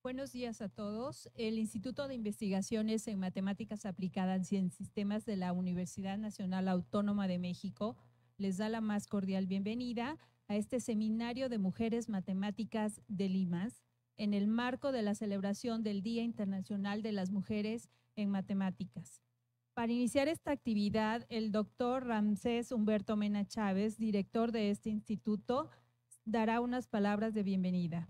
Buenos días a todos. El Instituto de Investigaciones en Matemáticas Aplicadas y en Sistemas de la Universidad Nacional Autónoma de México les da la más cordial bienvenida a este seminario de mujeres matemáticas de Limas en el marco de la celebración del Día Internacional de las Mujeres en Matemáticas. Para iniciar esta actividad, el doctor Ramsés Humberto Mena Chávez, director de este instituto, dará unas palabras de bienvenida.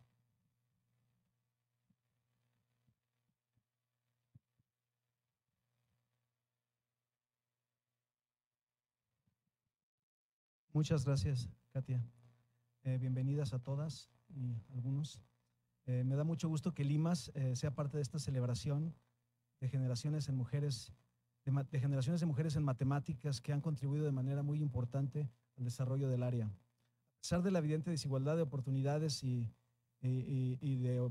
Muchas gracias, Katia. Bienvenidas a todas y algunos. Me da mucho gusto que Limas sea parte de esta celebración de generaciones en mujeres, de generaciones de mujeres en matemáticas que han contribuido de manera muy importante al desarrollo del área. A pesar de la evidente desigualdad de oportunidades y de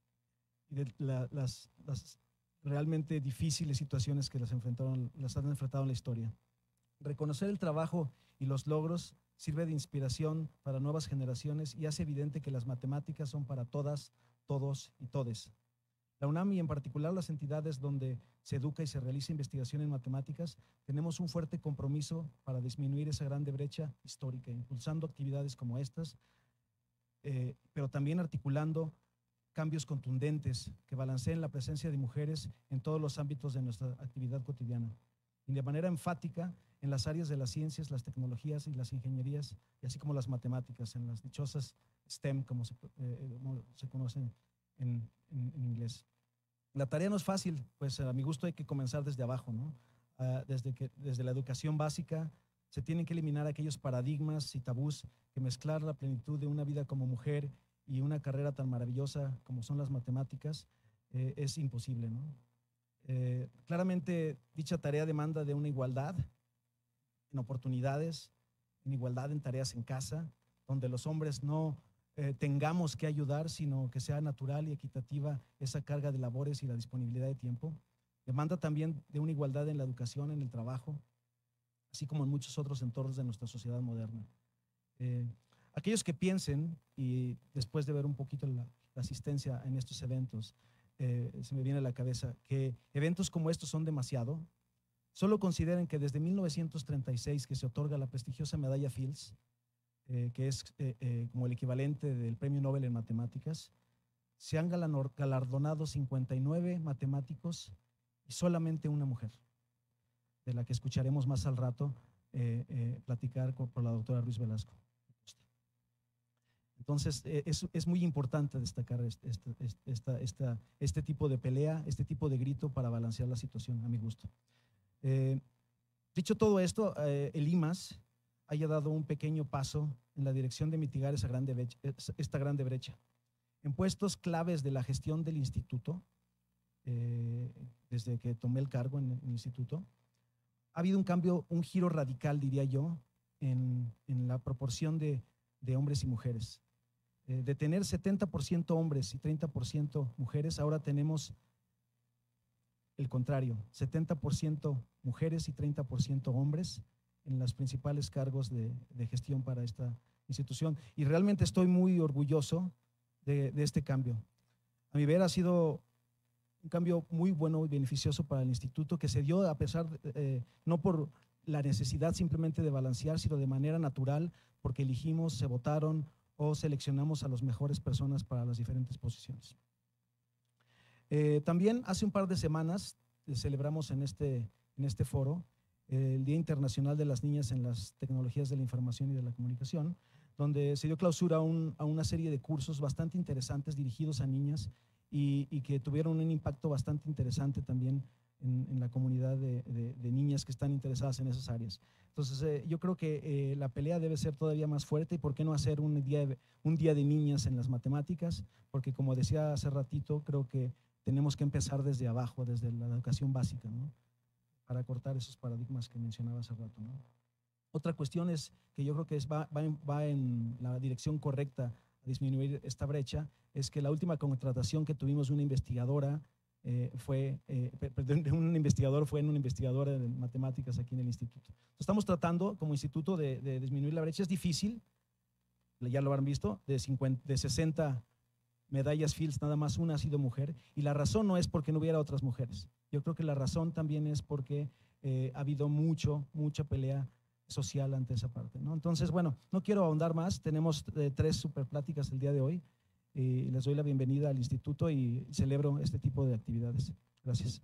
las realmente difíciles situaciones que las han enfrentado en la historia. Reconocer el trabajo y los logros sirve de inspiración para nuevas generaciones y hace evidente que las matemáticas son para todas, todos y todes. La UNAM y en particular las entidades donde se educa y se realiza investigación en matemáticas, tenemos un fuerte compromiso para disminuir esa grande brecha histórica, impulsando actividades como estas, pero también articulando cambios contundentes que balanceen la presencia de mujeres en todos los ámbitos de nuestra actividad cotidiana y de manera enfática en las áreas de las ciencias, las tecnologías y las ingenierías, y así como las matemáticas, en las dichosas STEM, como se conocen en inglés. La tarea no es fácil, pues a mi gusto hay que comenzar desde abajo, ¿no? Desde la educación básica se tienen que eliminar aquellos paradigmas y tabús que mezclar la plenitud de una vida como mujer y una carrera tan maravillosa como son las matemáticas es imposible, ¿no? Claramente dicha tarea demanda de una igualdad en oportunidades, en igualdad en tareas en casa, donde los hombres no tengamos que ayudar, sino que sea natural y equitativa esa carga de labores y la disponibilidad de tiempo. Demanda también de una igualdad en la educación, en el trabajo, así como en muchos otros entornos de nuestra sociedad moderna. Aquellos que piensen, y después de ver un poquito la asistencia en estos eventos, se me viene a la cabeza que eventos como estos son demasiado. Solo consideren que desde 1936 que se otorga la prestigiosa medalla Fields, que es como el equivalente del premio Nobel en matemáticas, se han galardonado 59 matemáticos y solamente una mujer, de la que escucharemos más al rato platicar por la doctora Ruiz Velasco. Entonces, es muy importante destacar este tipo de pelea, este tipo de grito para balancear la situación, a mi gusto. Dicho todo esto, el IMAS haya dado un pequeño paso en la dirección de mitigar esta grande brecha. En puestos claves de la gestión del instituto, desde que tomé el cargo en el instituto, ha habido un cambio, un giro radical, diría yo, en la proporción de hombres y mujeres. De tener 70% hombres y 30% mujeres, ahora tenemos el contrario, 70% mujeres y 30% hombres en los principales cargos de gestión para esta institución. Y realmente estoy muy orgulloso de este cambio. A mi ver, ha sido un cambio muy bueno y beneficioso para el instituto, que se dio a pesar, no por la necesidad simplemente de balancear, sino de manera natural, porque elegimos, se votaron o seleccionamos a las mejores personas para las diferentes posiciones. También hace un par de semanas celebramos en este foro el Día Internacional de las Niñas en las Tecnologías de la Información y de la Comunicación, donde se dio clausura a una serie de cursos bastante interesantes dirigidos a niñas y que tuvieron un impacto bastante interesante también en la comunidad de niñas que están interesadas en esas áreas. Entonces, yo creo que la pelea debe ser todavía más fuerte, y por qué no hacer un día de niñas en las matemáticas, porque como decía hace ratito, creo que tenemos que empezar desde abajo, desde la educación básica, ¿no? Para cortar esos paradigmas que mencionaba hace rato, ¿no? Otra cuestión es que yo creo que va en la dirección correcta a disminuir esta brecha, es que la última contratación que tuvimos de una investigadora fue en una investigadora de matemáticas aquí en el instituto. Estamos tratando como instituto de disminuir la brecha. Es difícil, ya lo habrán visto, de 60 medallas Fields nada más una ha sido mujer, y la razón no es porque no hubiera otras mujeres. Yo creo que la razón también es porque ha habido mucha pelea social ante esa parte, ¿no? Entonces, bueno, no quiero ahondar más, tenemos 3 super pláticas el día de hoy, y les doy la bienvenida al instituto y celebro este tipo de actividades. Gracias.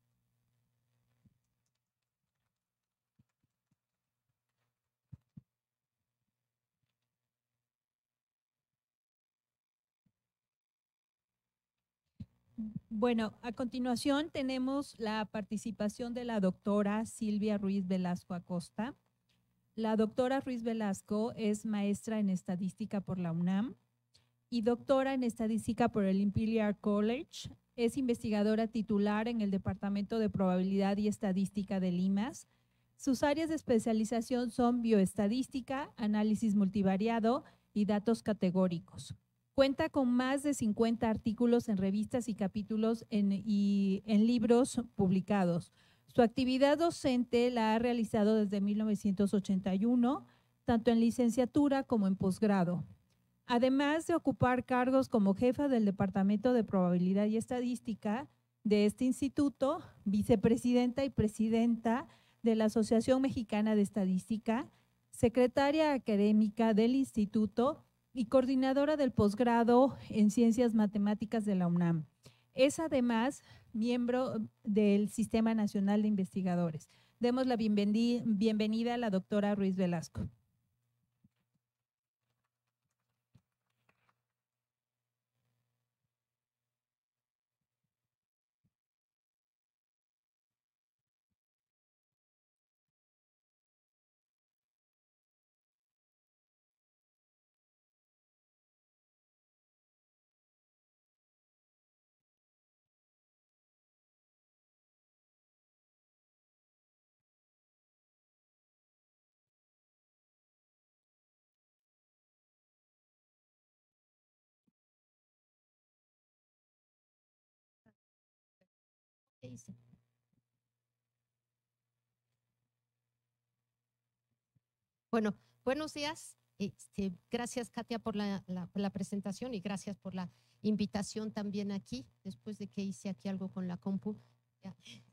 Bueno, a continuación tenemos la participación de la doctora Silvia Ruiz Velasco Acosta. La doctora Ruiz Velasco es maestra en estadística por la UNAM y doctora en estadística por el Imperial College. Es investigadora titular en el Departamento de Probabilidad y Estadística de Limas. Sus áreas de especialización son bioestadística, análisis multivariado y datos categóricos. Cuenta con más de 50 artículos en revistas y capítulos y en libros publicados. Su actividad docente la ha realizado desde 1981, tanto en licenciatura como en posgrado. Además de ocupar cargos como jefa del Departamento de Probabilidad y Estadística de este instituto, vicepresidenta y presidenta de la Asociación Mexicana de Estadística, secretaria académica del instituto y coordinadora del posgrado en Ciencias Matemáticas de la UNAM. Es además miembro del Sistema Nacional de Investigadores. Demos la bienvenida a la doctora Ruiz Velasco. ¿Qué hice? Bueno, buenos días. Gracias, Katia, por la presentación y gracias por la invitación también aquí, después de que hice aquí algo con la compu. Ya.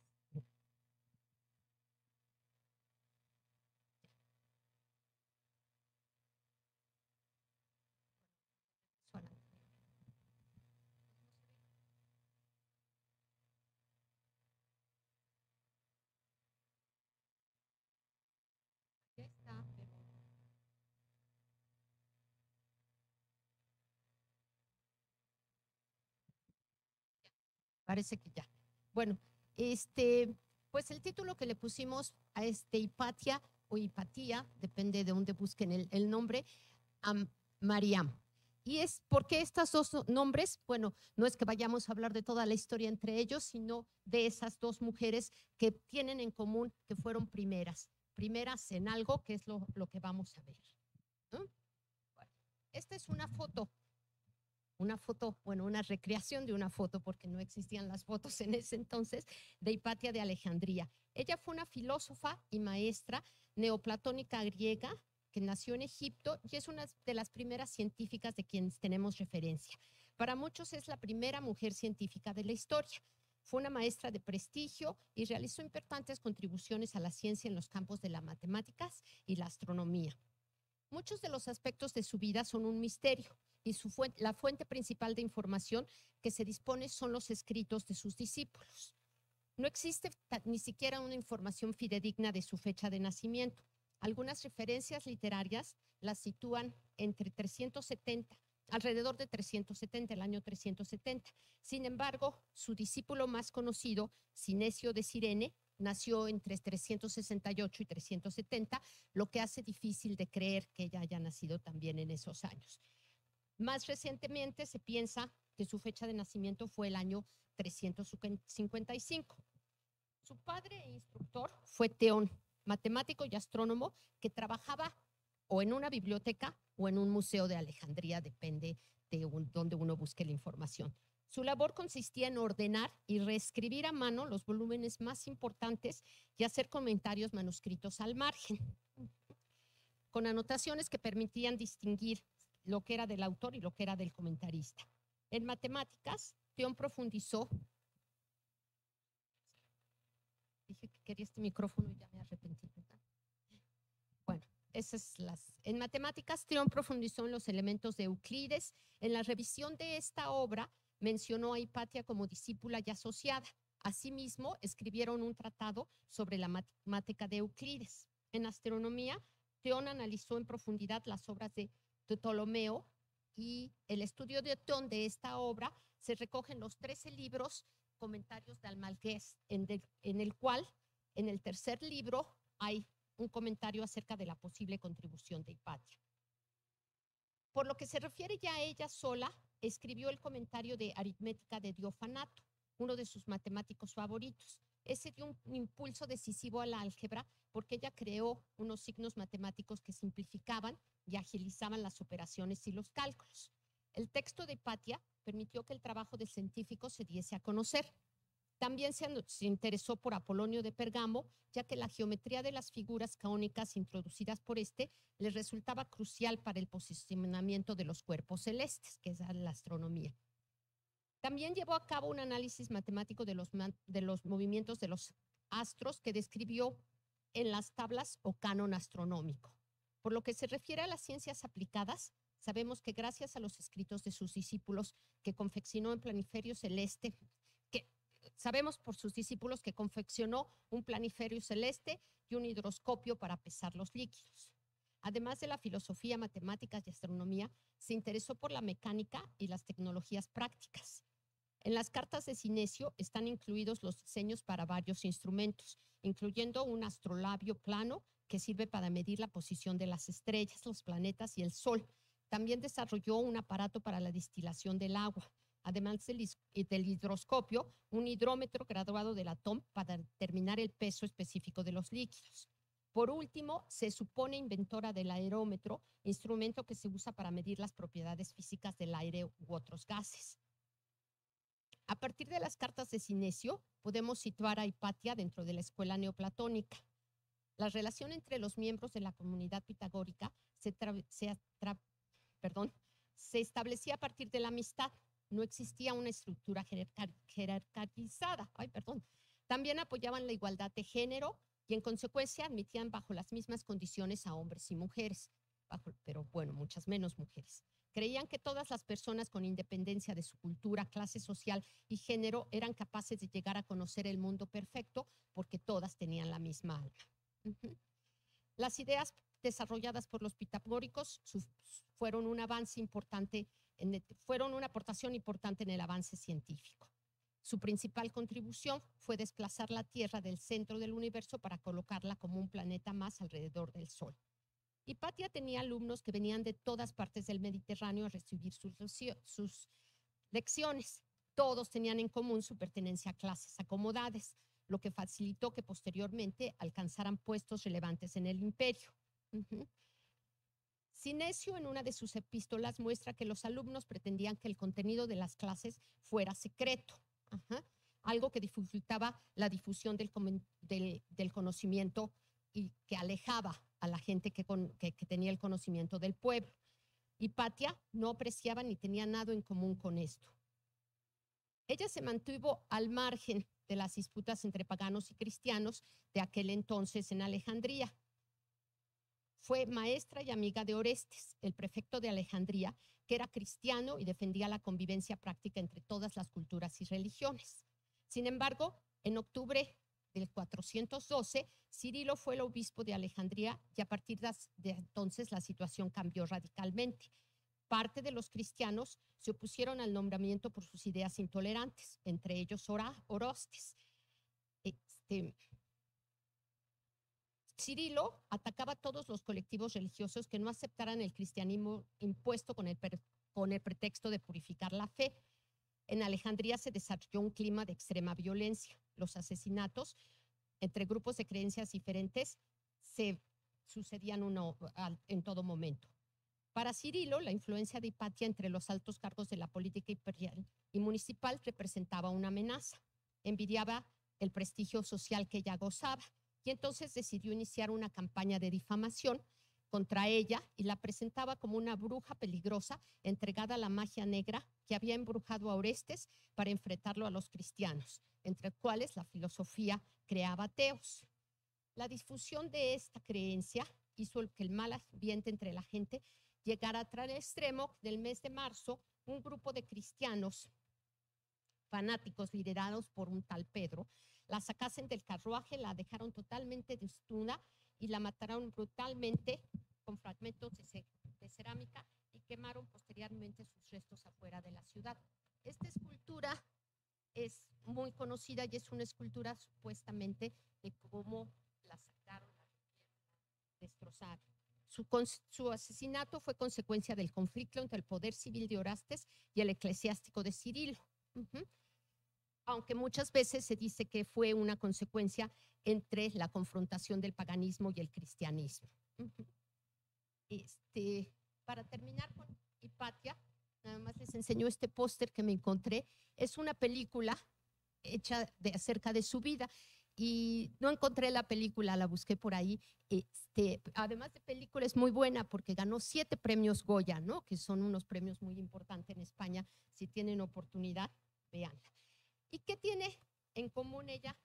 Ya está, pero parece que ya. Bueno, pues el título que le pusimos a Hipatia o Hipatía, depende de dónde busquen el nombre, a Mariam. ¿Y es por qué estos dos nombres? Bueno, no es que vayamos a hablar de toda la historia entre ellos, sino de esas dos mujeres que tienen en común que fueron primeras en algo, que es lo que vamos a ver, ¿no? Bueno, esta es una foto, bueno, una recreación de una foto, porque no existían las fotos en ese entonces, de Hipatia de Alejandría. Ella fue una filósofa y maestra neoplatónica griega que nació en Egipto y es una de las primeras científicas de quienes tenemos referencia. Para muchos es la primera mujer científica de la historia. Fue una maestra de prestigio y realizó importantes contribuciones a la ciencia en los campos de las matemáticas y la astronomía. Muchos de los aspectos de su vida son un misterio y la fuente principal de información que se dispone son los escritos de sus discípulos. No existe ni siquiera una información fidedigna de su fecha de nacimiento. Algunas referencias literarias las sitúan entre 370, alrededor de 370, el año 370. Sin embargo, su discípulo más conocido, Sinesio de Cirene, nació entre 368 y 370, lo que hace difícil de creer que ella haya nacido también en esos años. Más recientemente se piensa que su fecha de nacimiento fue el año 355. Su padre e instructor fue Teón, matemático y astrónomo que trabajaba o en una biblioteca o en un museo de Alejandría, depende de donde uno busque la información. Su labor consistía en ordenar y reescribir a mano los volúmenes más importantes y hacer comentarios manuscritos al margen, con anotaciones que permitían distinguir lo que era del autor y lo que era del comentarista. En matemáticas, Theón profundizó. Dije que quería este micrófono y ya me arrepentí, ¿verdad? Bueno, en matemáticas, Theón profundizó en los elementos de Euclides. En la revisión de esta obra, mencionó a Hipatia como discípula y asociada. Asimismo, escribieron un tratado sobre la matemática de Euclides. En astronomía, Theón analizó en profundidad las obras de Ptolomeo, y el estudio de Theón de esta obra se recoge en los 13 libros comentarios de Almagés, en el cual, en el tercer libro, hay un comentario acerca de la posible contribución de Hipatia. Por lo que se refiere ya a ella sola, escribió el comentario de Aritmética de Diofanato, uno de sus matemáticos favoritos. Ese dio un impulso decisivo a la álgebra porque ella creó unos signos matemáticos que simplificaban y agilizaban las operaciones y los cálculos. El texto de Hipatia permitió que el trabajo de científicos se diese a conocer. También se interesó por Apolonio de Pergamo, ya que la geometría de las figuras caónicas introducidas por este le resultaba crucial para el posicionamiento de los cuerpos celestes, que es la astronomía. También llevó a cabo un análisis matemático de los movimientos de los astros que describió en las tablas o canon astronómico. Por lo que se refiere a las ciencias aplicadas, sabemos que gracias a los escritos de sus discípulos que confeccionó en planiferio celeste, sabemos por sus discípulos que confeccionó un planiferio celeste y un hidroscopio para pesar los líquidos. Además de la filosofía, matemáticas y astronomía, se interesó por la mecánica y las tecnologías prácticas. En las cartas de Cinesio están incluidos los diseños para varios instrumentos, incluyendo un astrolabio plano que sirve para medir la posición de las estrellas, los planetas y el Sol. También desarrolló un aparato para la destilación del agua. Además del hidroscopio, un hidrómetro graduado del átomo para determinar el peso específico de los líquidos. Por último, se supone inventora del aerómetro, instrumento que se usa para medir las propiedades físicas del aire u otros gases. A partir de las cartas de Cinesio, podemos situar a Hipatia dentro de la escuela neoplatónica. La relación entre los miembros de la comunidad pitagórica se establecía a partir de la amistad. No existía una estructura jerarquizada. También apoyaban la igualdad de género y en consecuencia admitían bajo las mismas condiciones a hombres y mujeres, pero bueno, muchas menos mujeres. Creían que todas las personas, con independencia de su cultura, clase social y género, eran capaces de llegar a conocer el mundo perfecto porque todas tenían la misma alma. Las ideas desarrolladas por los pitagóricos fueron una aportación importante en el avance científico. Su principal contribución fue desplazar la Tierra del centro del universo para colocarla como un planeta más alrededor del Sol. Hipatia tenía alumnos que venían de todas partes del Mediterráneo a recibir sus lecciones. Todos tenían en común su pertenencia a clases acomodadas, lo que facilitó que posteriormente alcanzaran puestos relevantes en el imperio. Cinesio, en una de sus epístolas, muestra que los alumnos pretendían que el contenido de las clases fuera secreto, algo que dificultaba la difusión del conocimiento y que alejaba a la gente que tenía el conocimiento del pueblo. Hipatia no apreciaba ni tenía nada en común con esto. Ella se mantuvo al margen de las disputas entre paganos y cristianos de aquel entonces en Alejandría. Fue maestra y amiga de Orestes, el prefecto de Alejandría, que era cristiano y defendía la convivencia práctica entre todas las culturas y religiones. Sin embargo, en octubre del 412, Cirilo fue el obispo de Alejandría y a partir de entonces la situación cambió radicalmente. Parte de los cristianos se opusieron al nombramiento por sus ideas intolerantes, entre ellos Orestes. Cirilo atacaba a todos los colectivos religiosos que no aceptaran el cristianismo impuesto con el pretexto de purificar la fe. En Alejandría se desarrolló un clima de extrema violencia. Los asesinatos entre grupos de creencias diferentes se sucedían en todo momento. Para Cirilo, la influencia de Hipatia entre los altos cargos de la política imperial y municipal representaba una amenaza. Envidiaba el prestigio social que ella gozaba y entonces decidió iniciar una campaña de difamación contra ella y la presentaba como una bruja peligrosa entregada a la magia negra que había embrujado a Orestes para enfrentarlo a los cristianos, entre los cuales la filosofía creaba ateos. La difusión de esta creencia hizo que el mal ambiente entre la gente llegara a tal extremo del mes de marzo un grupo de cristianos fanáticos liderados por un tal Pedro la sacasen del carruaje, la dejaron totalmente desnuda y la mataron brutalmente con fragmentos de cerámica y quemaron posteriormente sus restos afuera de la ciudad. Esta escultura es muy conocida y es una escultura supuestamente de cómo la sacaron, la destrozaron. Su asesinato fue consecuencia del conflicto entre el poder civil de Orestes y el eclesiástico de Cirilo. Aunque muchas veces se dice que fue una consecuencia entre la confrontación del paganismo y el cristianismo. Para terminar con Hipatia, nada más les enseño este póster que me encontré. Es una película hecha acerca de su vida y no encontré la película, la busqué por ahí. Además de película es muy buena porque ganó 7 premios Goya, ¿no? Que son unos premios muy importantes en España. Si tienen oportunidad, véanla. ¿Y qué tiene en común ella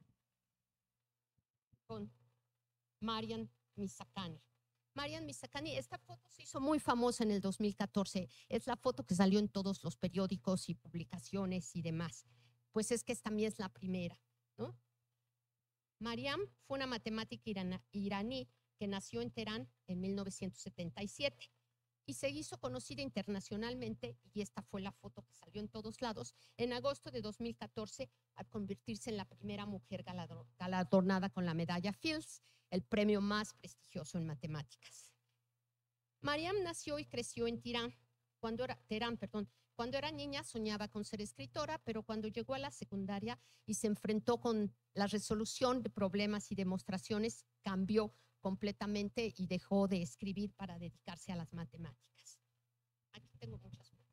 con Marian Mirzakhani? Marian Mirzakhani, esta foto se hizo muy famosa en el 2014. Es la foto que salió en todos los periódicos y publicaciones y demás. Pues es que esta también es la primera, ¿no? Mariam fue una matemática iraní que nació en Teherán en 1977 y se hizo conocida internacionalmente, y esta fue la foto que salió en todos lados, en agosto de 2014, al convertirse en la primera mujer galardonada con la medalla Fields, el premio más prestigioso en matemáticas. Mariam nació y creció en Teherán. Cuando era niña soñaba con ser escritora, pero cuando llegó a la secundaria y se enfrentó con la resolución de problemas y demostraciones, cambió completamente y dejó de escribir para dedicarse a las matemáticas. Aquí tengo muchas fotos.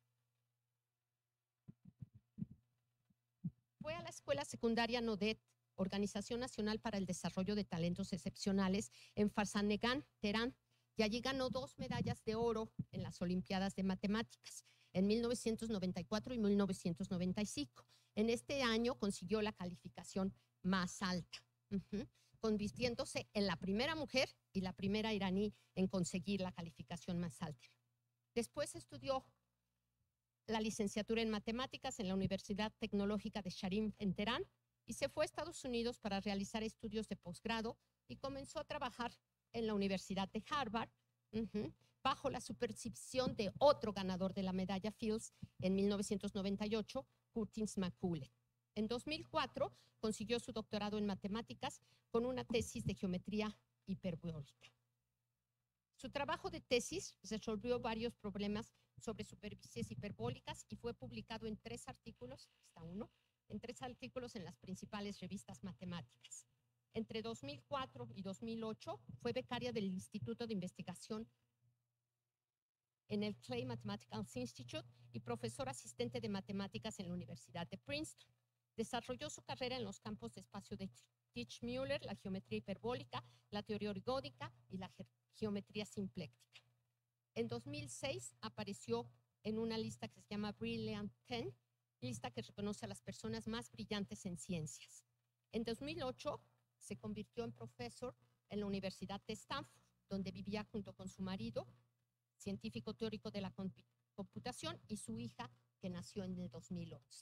Fue a la escuela secundaria Nodet, Organización Nacional para el Desarrollo de Talentos Excepcionales, en Farsanegan, Teherán, y allí ganó 2 medallas de oro en las Olimpiadas de Matemáticas, en 1994 y 1995. En este año consiguió la calificación más alta, convirtiéndose en la primera mujer y la primera iraní en conseguir la calificación más alta. Después estudió la licenciatura en matemáticas en la Universidad Tecnológica de Sharif en Teherán y se fue a Estados Unidos para realizar estudios de posgrado y comenzó a trabajar en la Universidad de Harvard, bajo la supervisión de otro ganador de la medalla Fields en 1998, Curtis McCulloch. En 2004 consiguió su doctorado en matemáticas con una tesis de geometría hiperbólica. Su trabajo de tesis resolvió varios problemas sobre superficies hiperbólicas y fue publicado en 3 artículos, en las principales revistas matemáticas. Entre 2004 y 2008 fue becaria del Instituto de Investigación en el Clay Mathematical Institute y profesora asistente de matemáticas en la Universidad de Princeton. Desarrolló su carrera en los campos de espacio de Teichmüller, la geometría hiperbólica, la teoría orgónica y la geometría simpléctica. En 2006 apareció en una lista que se llama Brilliant 10, lista que reconoce a las personas más brillantes en ciencias. En 2008 se convirtió en profesor en la Universidad de Stanford, donde vivía junto con su marido, científico teórico de la computación, y su hija, que nació en el 2011.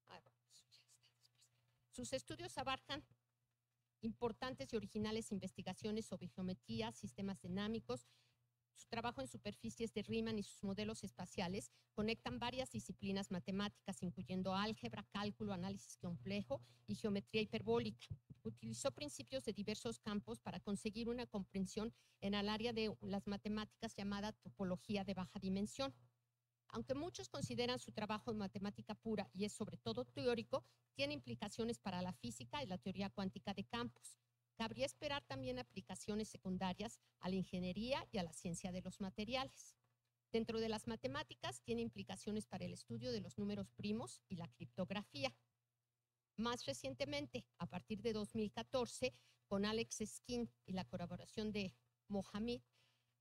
Sus estudios abarcan importantes y originales investigaciones sobre geometría, sistemas dinámicos. Su trabajo en superficies de Riemann y sus modelos espaciales conectan varias disciplinas matemáticas, incluyendo álgebra, cálculo, análisis complejo y geometría hiperbólica. Utilizó principios de diversos campos para conseguir una comprensión en el área de las matemáticas llamada topología de baja dimensión. Aunque muchos consideran su trabajo en matemática pura y es sobre todo teórico, tiene implicaciones para la física y la teoría cuántica de campos. Cabría esperar también aplicaciones secundarias a la ingeniería y a la ciencia de los materiales. Dentro de las matemáticas, tiene implicaciones para el estudio de los números primos y la criptografía. Más recientemente, a partir de 2014, con Alex Skin y la colaboración de Mohamed,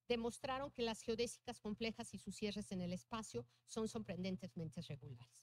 demostraron que las geodésicas complejas y sus cierres en el espacio son sorprendentemente regulares.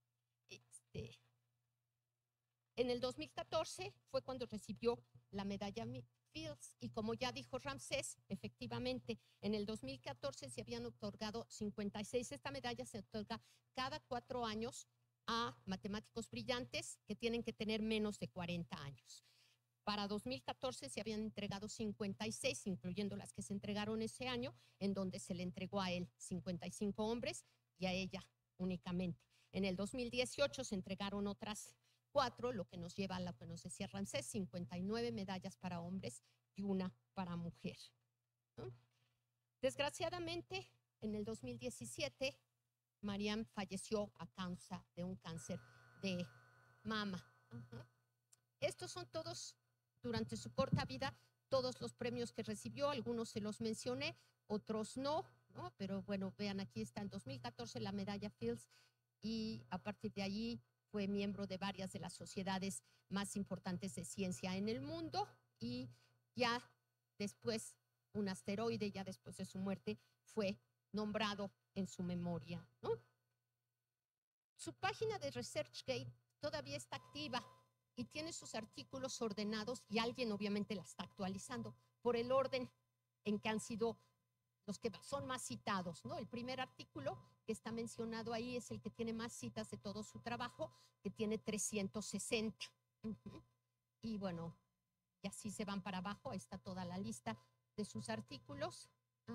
En el 2014 fue cuando recibió la medalla Fields, y como ya dijo Ramsés, efectivamente, en el 2014 se habían otorgado 56. Esta medalla se otorga cada 4 años a matemáticos brillantes que tienen que tener menos de 40 años. Para 2014 se habían entregado 56, incluyendo las que se entregaron ese año, en donde se le entregó a él 55 hombres y a ella únicamente. En el 2018 se entregaron otras 4, lo que nos lleva a lo que nos decía Ramsés, 59 medallas para hombres y 1 para mujer, ¿no? Desgraciadamente, en el 2017, Mariam falleció a causa de un cáncer de mama. Estos son todos, durante su corta vida, todos los premios que recibió. Algunos se los mencioné, otros no, pero bueno, vean, aquí está en 2014 la medalla Fields, y a partir de allí fue miembro de varias de las sociedades más importantes de ciencia en el mundo, y ya después, un asteroide, ya después de su muerte, fue nombrado en su memoria, ¿no? Su página de ResearchGate todavía está activa y tiene sus artículos ordenados, y alguien obviamente la está actualizando por el orden en que han sido los que son más citados, ¿no? El primer artículo que está mencionado ahí es el que tiene más citas de todo su trabajo, que tiene 360. Y bueno, y así se van para abajo, ahí está toda la lista de sus artículos.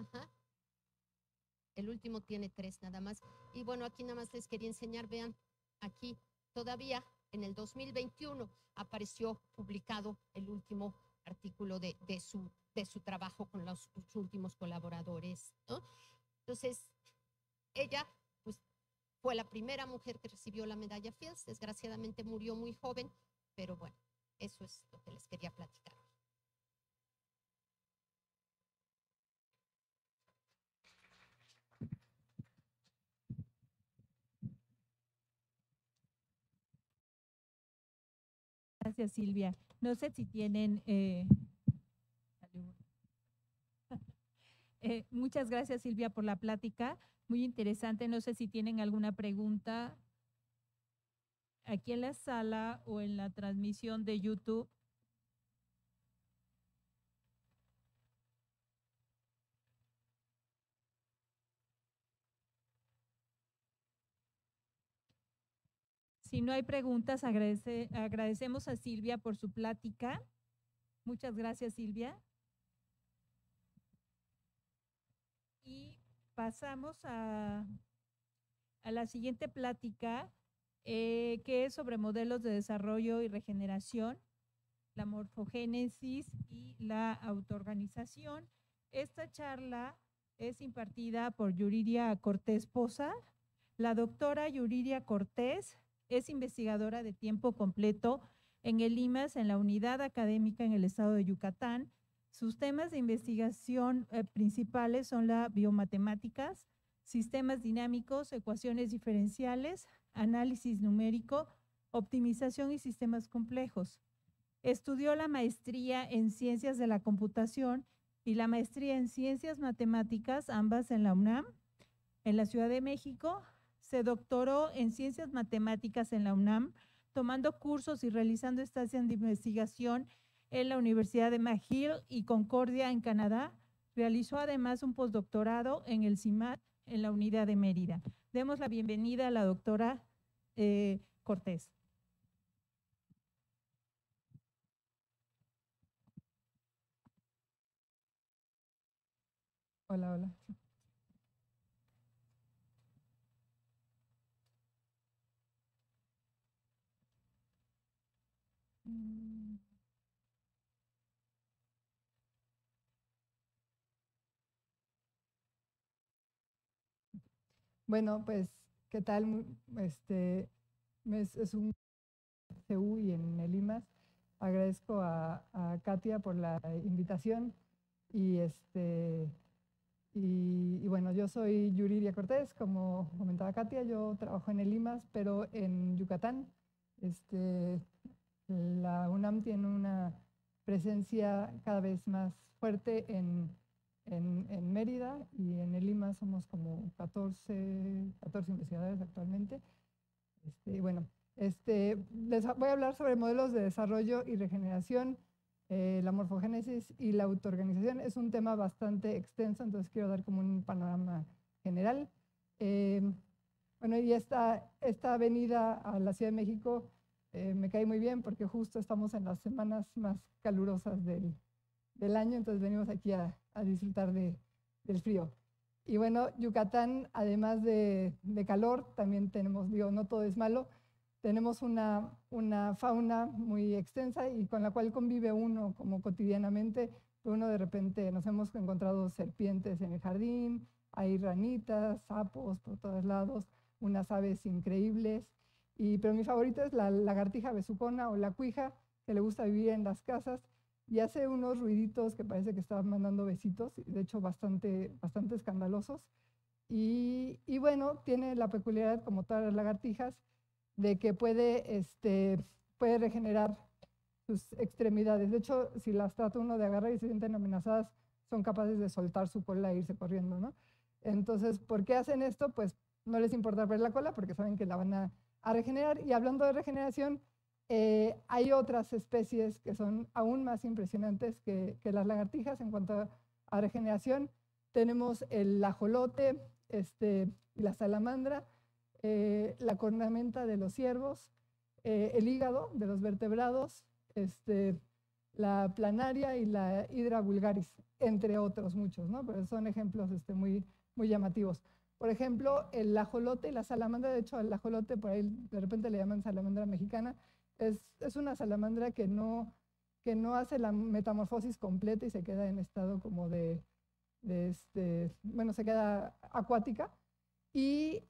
El último tiene 3 nada más. Y bueno, aquí nada más les quería enseñar, vean, aquí todavía en el 2021 apareció publicado el último artículo de su trabajo con los últimos colaboradores, ¿no? Entonces, ella pues fue la primera mujer que recibió la medalla Fields. Desgraciadamente murió muy joven, pero bueno, eso es lo que les quería platicar. Gracias, Silvia. No sé si tienen... muchas gracias, Silvia, por la plática. Muy interesante. No sé si tienen alguna pregunta aquí en la sala o en la transmisión de YouTube. Si no hay preguntas, agradecemos a Silvia por su plática. Muchas gracias, Silvia. Y pasamos a la siguiente plática, que es sobre modelos de desarrollo y regeneración, la morfogénesis y la autoorganización. Esta charla es impartida por Yuridia Cortés Poza. La doctora Yuridia Cortés es investigadora de tiempo completo en el IMAS, en la unidad académica en el estado de Yucatán. Sus temas de investigación principales son las biomatemáticas, sistemas dinámicos, ecuaciones diferenciales, análisis numérico, optimización y sistemas complejos. Estudió la maestría en Ciencias de la Computación y la maestría en Ciencias Matemáticas, ambas en la UNAM, en la Ciudad de México. Se doctoró en Ciencias Matemáticas en la UNAM, tomando cursos y realizando estancias de investigación en la Universidad de McGill y Concordia en Canadá. Realizó además un postdoctorado en el CIMAT en la Unidad de Mérida. Demos la bienvenida a la doctora Cortés. Hola, hola. Bueno, pues, ¿qué tal? Es un CU y en el IMAS. Agradezco a Katia por la invitación y bueno, yo soy Yuridia Cortés, como comentaba Katia. Yo trabajo en el IMAS, pero en Yucatán. La UNAM tiene una presencia cada vez más fuerte en en Mérida, y en el Lima somos como 14 investigadores actualmente. Y bueno, les voy a hablar sobre modelos de desarrollo y regeneración, la morfogénesis y la autoorganización. Es un tema bastante extenso, entonces quiero dar como un panorama general. Bueno, y esta venida a la Ciudad de México me cae muy bien porque justo estamos en las semanas más calurosas del año, entonces venimos aquí a disfrutar del frío. Y bueno, Yucatán, además de calor, también tenemos, digo, no todo es malo, tenemos una fauna muy extensa y con la cual convive uno como cotidianamente. Uno de repente nos hemos encontrado serpientes en el jardín, hay ranitas, sapos por todos lados, unas aves increíbles. Pero mi favorita es la lagartija besucona o la cuija, que le gusta vivir en las casas y hace unos ruiditos que parece que está mandando besitos, de hecho bastante escandalosos. Y bueno, tiene la peculiaridad, como todas las lagartijas, de que puede regenerar sus extremidades. De hecho, si las trata uno de agarrar y se sienten amenazadas, son capaces de soltar su cola e irse corriendo, ¿no? Entonces, ¿por qué hacen esto? Pues no les importa ver la cola porque saben que la van a regenerar. Y hablando de regeneración, hay otras especies que son aún más impresionantes que las lagartijas en cuanto a regeneración. Tenemos el ajolote y la salamandra, la cornamenta de los ciervos, el hígado de los vertebrados, la planaria y la hidra vulgaris, entre otros muchos, ¿no? Pero son ejemplos muy llamativos. Por ejemplo, el ajolote y la salamandra, de hecho, al ajolote por ahí de repente le llaman salamandra mexicana, es una salamandra que no hace la metamorfosis completa y se queda en estado como bueno, se queda acuática. Y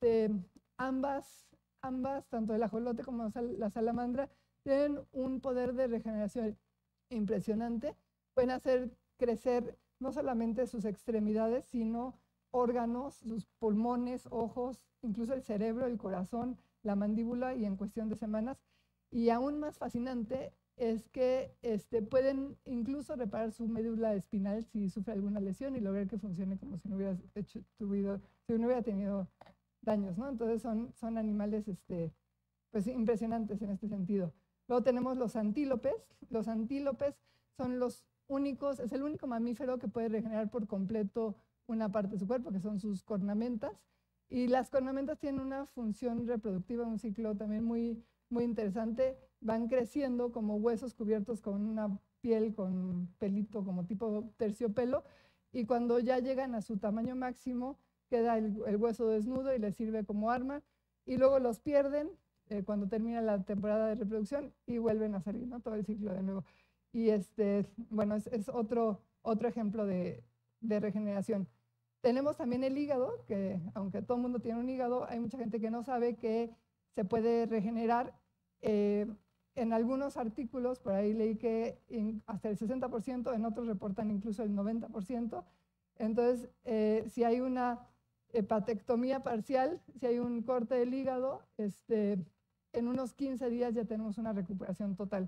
ambas, tanto el ajolote como la salamandra, tienen un poder de regeneración impresionante. Pueden hacer crecer no solamente sus extremidades, sino órganos, sus pulmones, ojos, incluso el cerebro, el corazón, la mandíbula, y en cuestión de semanas. Y aún más fascinante es que pueden incluso reparar su médula espinal si sufre alguna lesión y lograr que funcione como si no hubiera tenido daños, ¿no? Entonces son animales pues impresionantes en este sentido. Luego tenemos los antílopes. Los antílopes son los únicos, es el único mamífero que puede regenerar por completo una parte de su cuerpo, que son sus cornamentas. Y las cornamentas tienen una función reproductiva, un ciclo también muy interesante. Van creciendo como huesos cubiertos con una piel con pelito como tipo terciopelo, y cuando ya llegan a su tamaño máximo queda el hueso desnudo y les sirve como arma, y luego los pierden cuando termina la temporada de reproducción y vuelven a salir, ¿no? Todo el ciclo de nuevo. Y bueno, es otro ejemplo de regeneración. Tenemos también el hígado, que aunque todo el mundo tiene un hígado, hay mucha gente que no sabe que se puede regenerar. En algunos artículos, por ahí leí que hasta el 60%, en otros reportan incluso el 90%. Entonces, si hay una hepatectomía parcial, si hay un corte del hígado, en unos 15 días ya tenemos una recuperación total.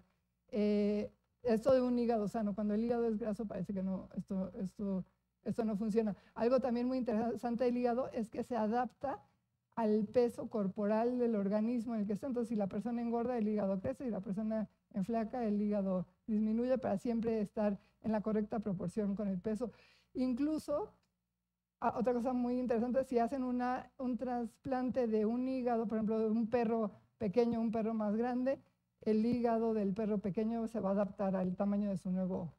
Esto de un hígado sano, cuando el hígado es graso parece que no, esto no funciona. Algo también muy interesante del hígado es que se adapta al peso corporal del organismo en el que está. Entonces, si la persona engorda, el hígado crece, y la persona enflaca, el hígado disminuye, para siempre estar en la correcta proporción con el peso. Incluso, otra cosa muy interesante, si hacen un trasplante de un hígado, por ejemplo, de un perro pequeño a un perro más grande, el hígado del perro pequeño se va a adaptar al tamaño de su nuevo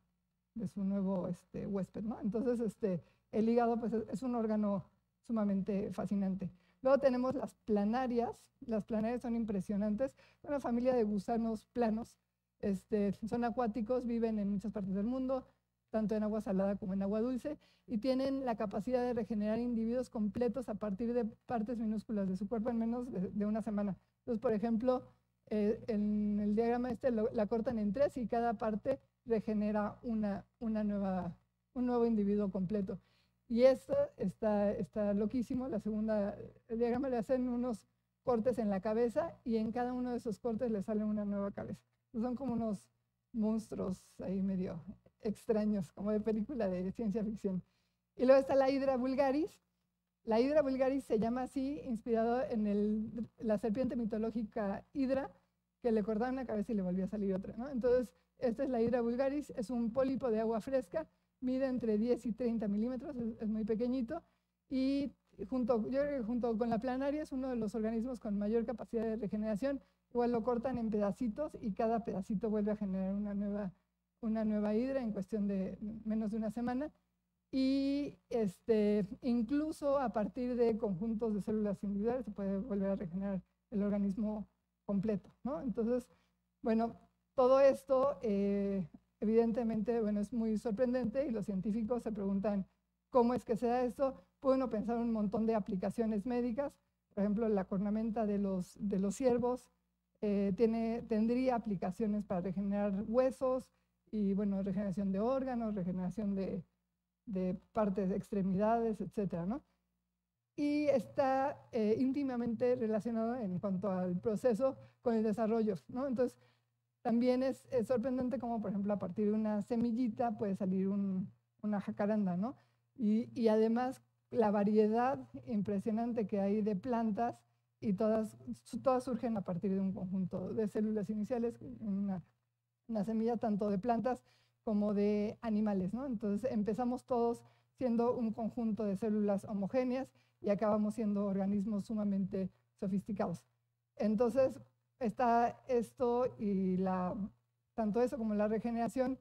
huésped, ¿no? Entonces, el hígado pues, es un órgano sumamente fascinante. Luego tenemos las planarias. Las planarias son impresionantes. Una familia de gusanos planos. Son acuáticos, viven en muchas partes del mundo, tanto en agua salada como en agua dulce, y tienen la capacidad de regenerar individuos completos a partir de partes minúsculas de su cuerpo en menos de una semana. Entonces, por ejemplo, en el diagrama la cortan en 3 y cada parte regenera un nuevo individuo completo. Y esto está loquísimo. El diagrama le hacen unos cortes en la cabeza y en cada uno de esos cortes le sale una nueva cabeza. Son como unos monstruos ahí medio extraños, como de película de ciencia ficción. Y luego está la Hydra vulgaris. La Hydra vulgaris se llama así, inspirado en la serpiente mitológica Hydra, que le cortaban la cabeza y le volvía a salir otra, ¿no? Entonces, esta es la Hydra vulgaris, es un pólipo de agua fresca, mide entre 10 y 30 milímetros, es muy pequeñito, y yo creo que junto con la planaria es uno de los organismos con mayor capacidad de regeneración. Igual lo cortan en pedacitos y cada pedacito vuelve a generar una nueva hidra en cuestión de menos de una semana. Y incluso a partir de conjuntos de células individuales se puede volver a regenerar el organismo completo, ¿no? Entonces, bueno, todo esto evidentemente, bueno, es muy sorprendente y los científicos se preguntan cómo es que se da esto. Puede uno pensar un montón de aplicaciones médicas, por ejemplo, la cornamenta de los ciervos tendría aplicaciones para regenerar huesos y, bueno, regeneración de órganos, regeneración de partes de extremidades, etcétera, ¿no? Y está íntimamente relacionado en cuanto al proceso con el desarrollo, ¿no? Entonces, también es sorprendente cómo, por ejemplo, a partir de una semillita puede salir una jacaranda, ¿no? Y además, la variedad impresionante que hay de plantas y todas surgen a partir de un conjunto de células iniciales, una semilla tanto de plantas como de animales, ¿no? Entonces empezamos todos siendo un conjunto de células homogéneas y acabamos siendo organismos sumamente sofisticados. Entonces está esto y tanto eso como la regeneración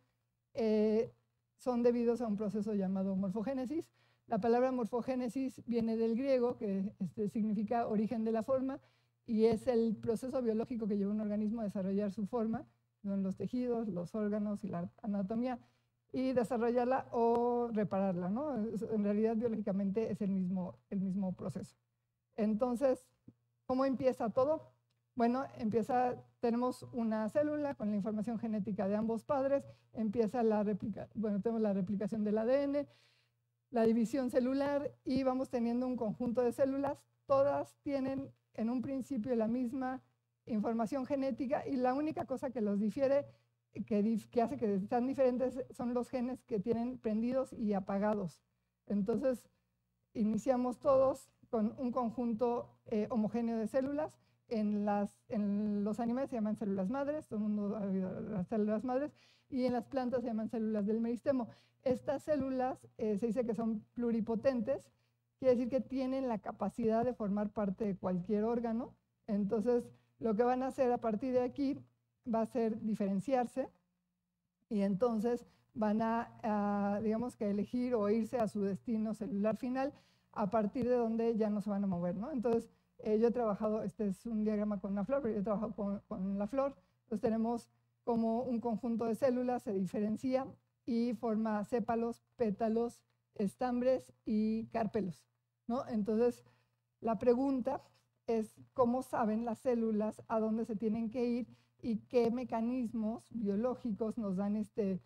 son debidos a un proceso llamado morfogénesis. La palabra morfogénesis viene del griego, que significa origen de la forma, y es el proceso biológico que lleva un organismo a desarrollar su forma, son los tejidos, los órganos y la anatomía, y desarrollarla o repararla, ¿no? En realidad, biológicamente es el mismo proceso. Entonces, ¿cómo empieza todo? Bueno, tenemos una célula con la información genética de ambos padres, empieza tenemos la replicación del ADN, la división celular y vamos teniendo un conjunto de células, todas tienen en un principio la misma información genética y la única cosa que los difiere, que hace que sean diferentes, son los genes que tienen prendidos y apagados. Entonces, iniciamos todos con un conjunto homogéneo de células. En los animales se llaman células madres, todo el mundo ha oído las células madres, y en las plantas se llaman células del meristemo. Estas células se dice que son pluripotentes, quiere decir que tienen la capacidad de formar parte de cualquier órgano. Entonces, lo que van a hacer a partir de aquí va a ser diferenciarse y entonces van digamos que elegir o irse a su destino celular final a partir de donde ya no se van a mover, ¿no? Entonces, yo he trabajado, este es un diagrama con una flor, pero yo he trabajado con la flor. Entonces tenemos como un conjunto de células, se diferencia y forma sépalos, pétalos, estambres y carpelos, ¿no? Entonces, la pregunta es cómo saben las células a dónde se tienen que ir y qué mecanismos biológicos nos dan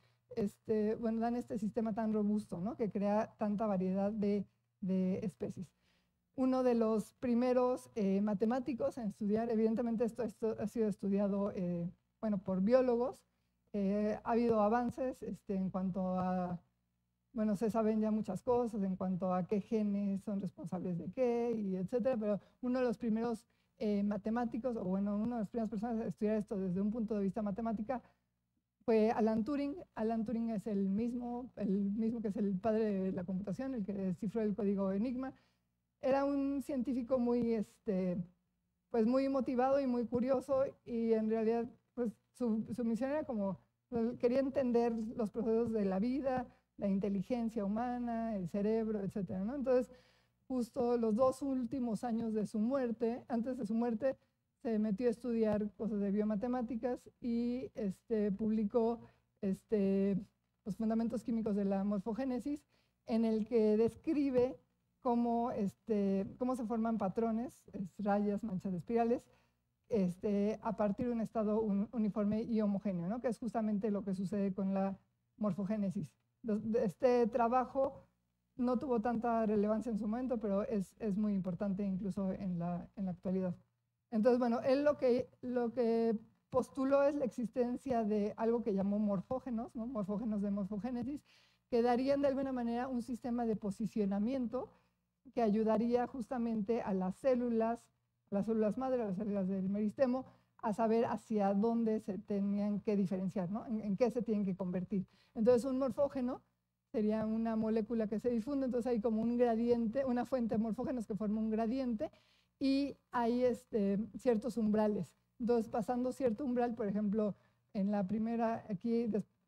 dan este sistema tan robusto, ¿no? Que crea tanta variedad de especies. Uno de los primeros matemáticos en estudiar, evidentemente esto ha sido estudiado por biólogos, ha habido avances en cuanto a, bueno, se saben ya muchas cosas en cuanto a qué genes son responsables de qué, y etcétera, pero uno de los primeros matemáticos, o bueno, una de las primeras personas a estudiar esto desde un punto de vista matemática fue Alan Turing. Alan Turing es el mismo que es el padre de la computación, el que descifró el código Enigma. Era un científico muy, pues muy motivado y muy curioso, y en realidad pues su misión era como, quería entender los procesos de la vida, la inteligencia humana, el cerebro, etcétera, ¿no? Entonces, justo los 2 últimos años de su muerte, antes de su muerte, se metió a estudiar cosas de biomatemáticas y publicó los fundamentos químicos de la morfogénesis, en el que describe cómo se forman patrones, rayas, manchas, espirales, a partir de un estado uniforme y homogéneo, ¿no? Que es justamente lo que sucede con la morfogénesis. Este trabajo no tuvo tanta relevancia en su momento, pero es muy importante incluso en la actualidad. Entonces, bueno, él lo que postuló es la existencia de algo que llamó morfógenos, ¿no? Morfógenos de morfogénesis, que darían de alguna manera un sistema de posicionamiento que ayudaría justamente a las células madre, a las células del meristemo, a saber hacia dónde se tenían que diferenciar, ¿no? En qué se tienen que convertir. Entonces, un morfógeno sería una molécula que se difunde, entonces hay como un gradiente, una fuente de morfógenos que forma un gradiente, y hay ciertos umbrales. Entonces, pasando cierto umbral, por ejemplo, en la primera, aquí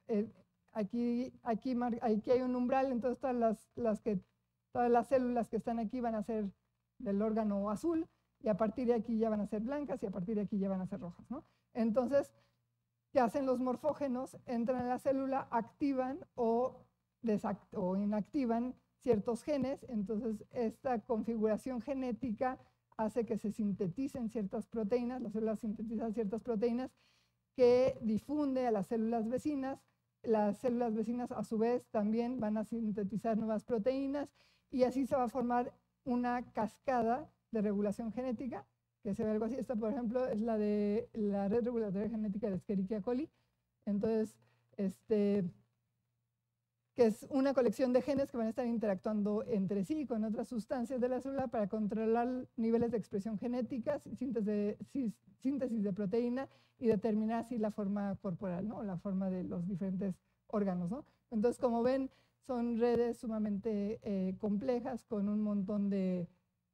hay un umbral, entonces todas las células que están aquí van a ser del órgano azul, y a partir de aquí ya van a ser blancas, y a partir de aquí ya van a ser rojas, ¿no? Entonces, ¿qué hacen los morfógenos? Entran en la célula, activan o inactivan ciertos genes, entonces esta configuración genética hace que se sinteticen ciertas proteínas, las células sintetizan ciertas proteínas que difunde a las células vecinas a su vez también van a sintetizar nuevas proteínas, y así se va a formar una cascada de regulación genética, que se ve algo así. Esta, por ejemplo, es la de la red regulatoria genética de Escherichia coli. Entonces, que es una colección de genes que van a estar interactuando entre sí con otras sustancias de la célula para controlar niveles de expresión genética, síntesis de proteína, y determinar así la forma corporal, ¿no? La forma de los diferentes órganos, ¿no? Entonces, como ven, son redes sumamente complejas con un montón de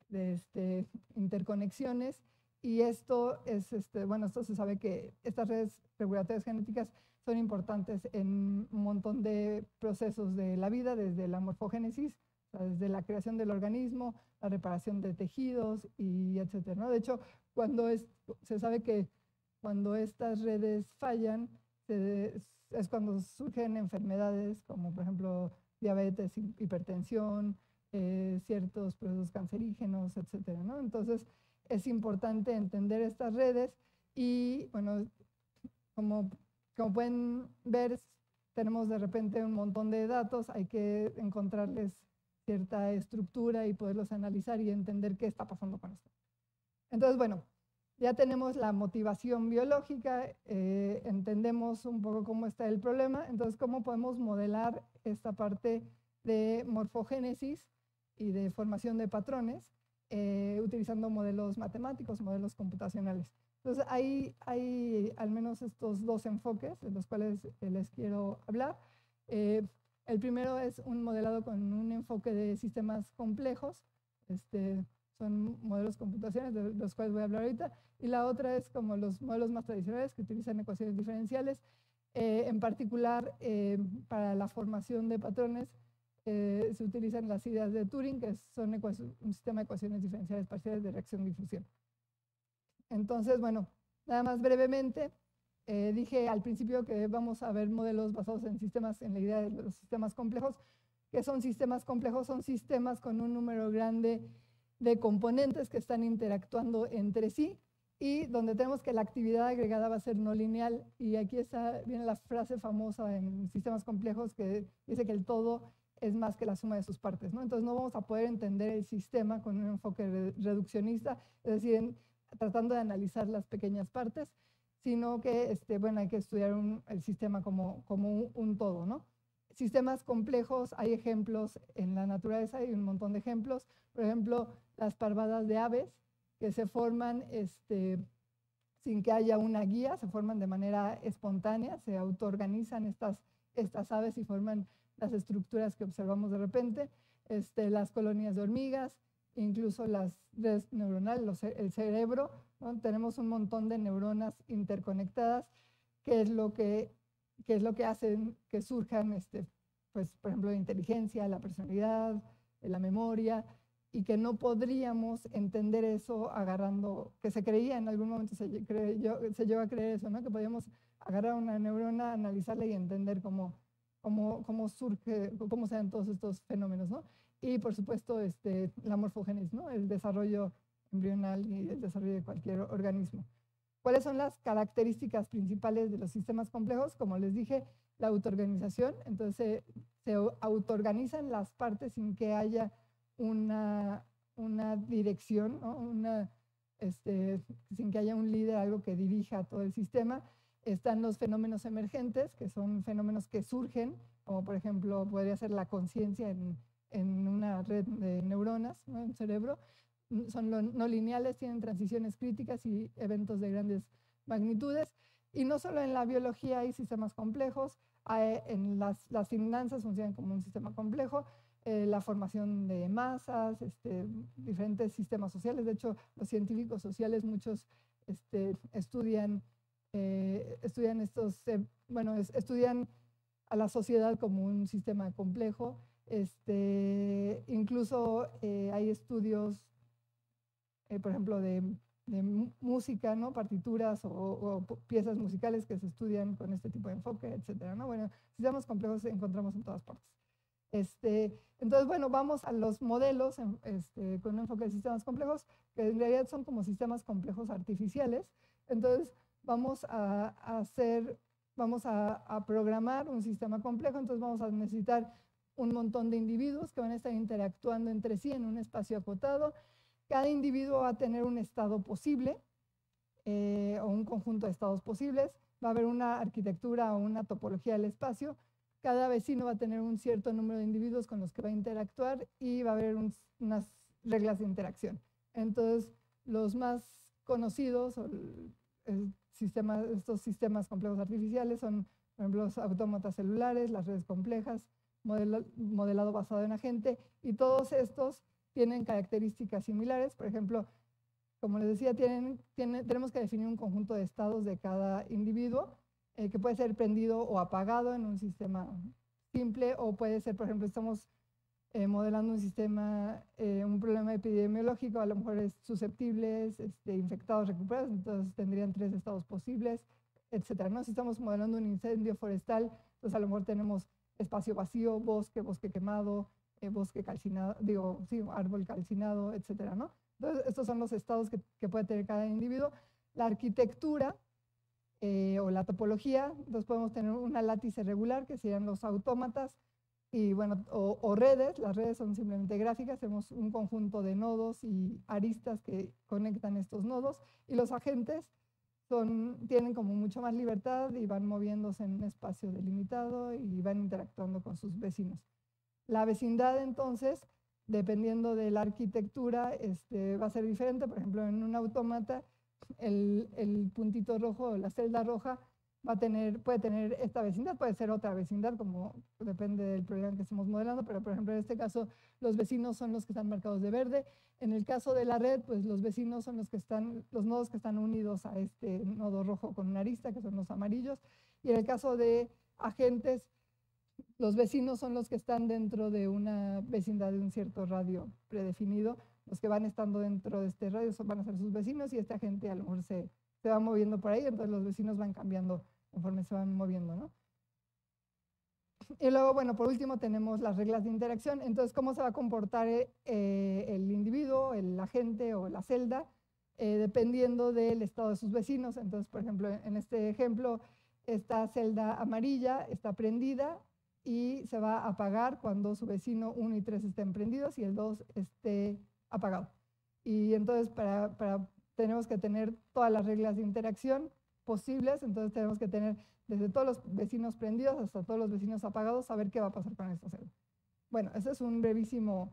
interconexiones, y esto es, bueno, esto se sabe que estas redes regulatorias genéticas son importantes en un montón de procesos de la vida, desde la morfogénesis, o sea, desde la creación del organismo, la reparación de tejidos, y etcétera, ¿no? De hecho, se sabe que cuando estas redes fallan, es cuando surgen enfermedades como, por ejemplo, diabetes, hipertensión, ciertos procesos cancerígenos, etcétera, ¿no? Entonces, es importante entender estas redes, y, bueno, como pueden ver, tenemos de repente un montón de datos, hay que encontrarles cierta estructura y poderlos analizar y entender qué está pasando con esto. Entonces, bueno, ya tenemos la motivación biológica, entendemos un poco cómo está el problema, entonces, ¿cómo podemos modelar esta parte de morfogénesis y de formación de patrones utilizando modelos matemáticos, modelos computacionales? Entonces, hay al menos estos dos enfoques de los cuales les quiero hablar. El primero es un modelado con un enfoque de sistemas complejos, son modelos computacionales de los cuales voy a hablar ahorita, y la otra es como los modelos más tradicionales que utilizan ecuaciones diferenciales, en particular para la formación de patrones. Se utilizan las ideas de Turing, que son un sistema de ecuaciones diferenciales parciales de reacción-difusión. Entonces, bueno, nada más brevemente, dije al principio que vamos a ver modelos basados en sistemas, en la idea de los sistemas complejos. ¿Qué son sistemas complejos? Son sistemas con un número grande de componentes que están interactuando entre sí, y donde tenemos que la actividad agregada va a ser no lineal. Y aquí viene la frase famosa en sistemas complejos que dice que el todo es más que la suma de sus partes, ¿no? Entonces, no vamos a poder entender el sistema con un enfoque reduccionista, es decir, tratando de analizar las pequeñas partes, sino que bueno, hay que estudiar el sistema como un todo, ¿no? Sistemas complejos, hay ejemplos en la naturaleza, hay un montón de ejemplos. Por ejemplo, las parvadas de aves, que se forman sin que haya una guía, se forman de manera espontánea, se autoorganizan estas aves y forman las estructuras que observamos de repente. Las colonias de hormigas, incluso las redes neuronales, el cerebro, ¿no? Tenemos un montón de neuronas interconectadas, que es lo que hacen que surjan, pues, por ejemplo, la inteligencia, la personalidad, la memoria, y que no podríamos entender eso agarrando, que se creía en algún momento, se llegó a creer eso, ¿no? Que podíamos agarrar una neurona, analizarla y entender cómo surge, cómo se dan todos estos fenómenos, ¿no? Y, por supuesto, la morfogénesis, ¿no? El desarrollo embrional y el desarrollo de cualquier organismo. ¿Cuáles son las características principales de los sistemas complejos? Como les dije, la autoorganización. Entonces, se autoorganizan las partes sin que haya una dirección, ¿no? sin que haya un líder, algo que dirija todo el sistema. Están los fenómenos emergentes, que son fenómenos que surgen, como por ejemplo podría ser la conciencia en una red de neuronas, ¿no?, en un cerebro. Son no lineales, tienen transiciones críticas y eventos de grandes magnitudes. Y no solo en la biología hay sistemas complejos, en las finanzas funcionan como un sistema complejo, la formación de masas, diferentes sistemas sociales. De hecho, los científicos sociales, muchos estudian estudian a la sociedad como un sistema complejo. Incluso hay estudios, por ejemplo, de música, ¿no?, partituras o piezas musicales que se estudian con este tipo de enfoque, etcétera, ¿no? Bueno, sistemas complejos encontramos en todas partes. Entonces, bueno, vamos a los modelos con un enfoque de sistemas complejos, que en realidad son como sistemas complejos artificiales. Entonces, vamos a programar un sistema complejo. Entonces, vamos a necesitar un montón de individuos que van a estar interactuando entre sí en un espacio acotado. Cada individuo va a tener un estado posible o un conjunto de estados posibles. Va a haber una arquitectura o una topología del espacio. Cada vecino va a tener un cierto número de individuos con los que va a interactuar y va a haber unas reglas de interacción. Entonces, los más conocidos, estos sistemas complejos artificiales son, por ejemplo, los autómatas celulares, las redes complejas, modelado basado en agente, y todos estos tienen características similares. Por ejemplo, como les decía, tenemos que definir un conjunto de estados de cada individuo, que puede ser prendido o apagado en un sistema simple, o puede ser, por ejemplo, estamos modelando un sistema, un problema epidemiológico, a lo mejor es susceptibles, infectados, recuperados, entonces tendrían 3 estados posibles, etcétera, ¿no? Si estamos modelando un incendio forestal, pues a lo mejor tenemos espacio vacío, bosque quemado, bosque calcinado, árbol calcinado, etcétera, ¿no? Entonces, estos son los estados que puede tener cada individuo. La arquitectura o la topología, entonces podemos tener una látice regular, que serían los autómatas, y bueno, o redes. Las redes son simplemente gráficas, tenemos un conjunto de nodos y aristas que conectan estos nodos, y los agentes tienen como mucho más libertad y van moviéndose en un espacio delimitado y van interactuando con sus vecinos. La vecindad, entonces, dependiendo de la arquitectura, va a ser diferente. Por ejemplo, en un autómata, el puntito rojo o la celda roja puede tener esta vecindad, puede ser otra vecindad, como depende del problema que estemos modelando, pero por ejemplo en este caso los vecinos son los que están marcados de verde. En el caso de la red, pues los vecinos son los nodos que están unidos a este nodo rojo con una arista, que son los amarillos. Y en el caso de agentes, los vecinos son los que están dentro de una vecindad de un cierto radio predefinido. Los que van estando dentro de este radio van a ser sus vecinos, y este agente a lo mejor se va moviendo por ahí, entonces los vecinos van cambiando conforme se van moviendo, ¿no? Y luego, bueno, por último tenemos las reglas de interacción. Entonces, ¿cómo se va a comportar el individuo, el agente o la celda? Dependiendo del estado de sus vecinos. Entonces, por ejemplo, en este ejemplo, esta celda amarilla está prendida y se va a apagar cuando su vecino 1 y 3 estén prendidos y el 2 esté apagado. Y entonces, tenemos que tener todas las reglas de interacción posibles. Entonces tenemos que tener desde todos los vecinos prendidos hasta todos los vecinos apagados, saber qué va a pasar con esta celda. Bueno, ese es un brevísimo,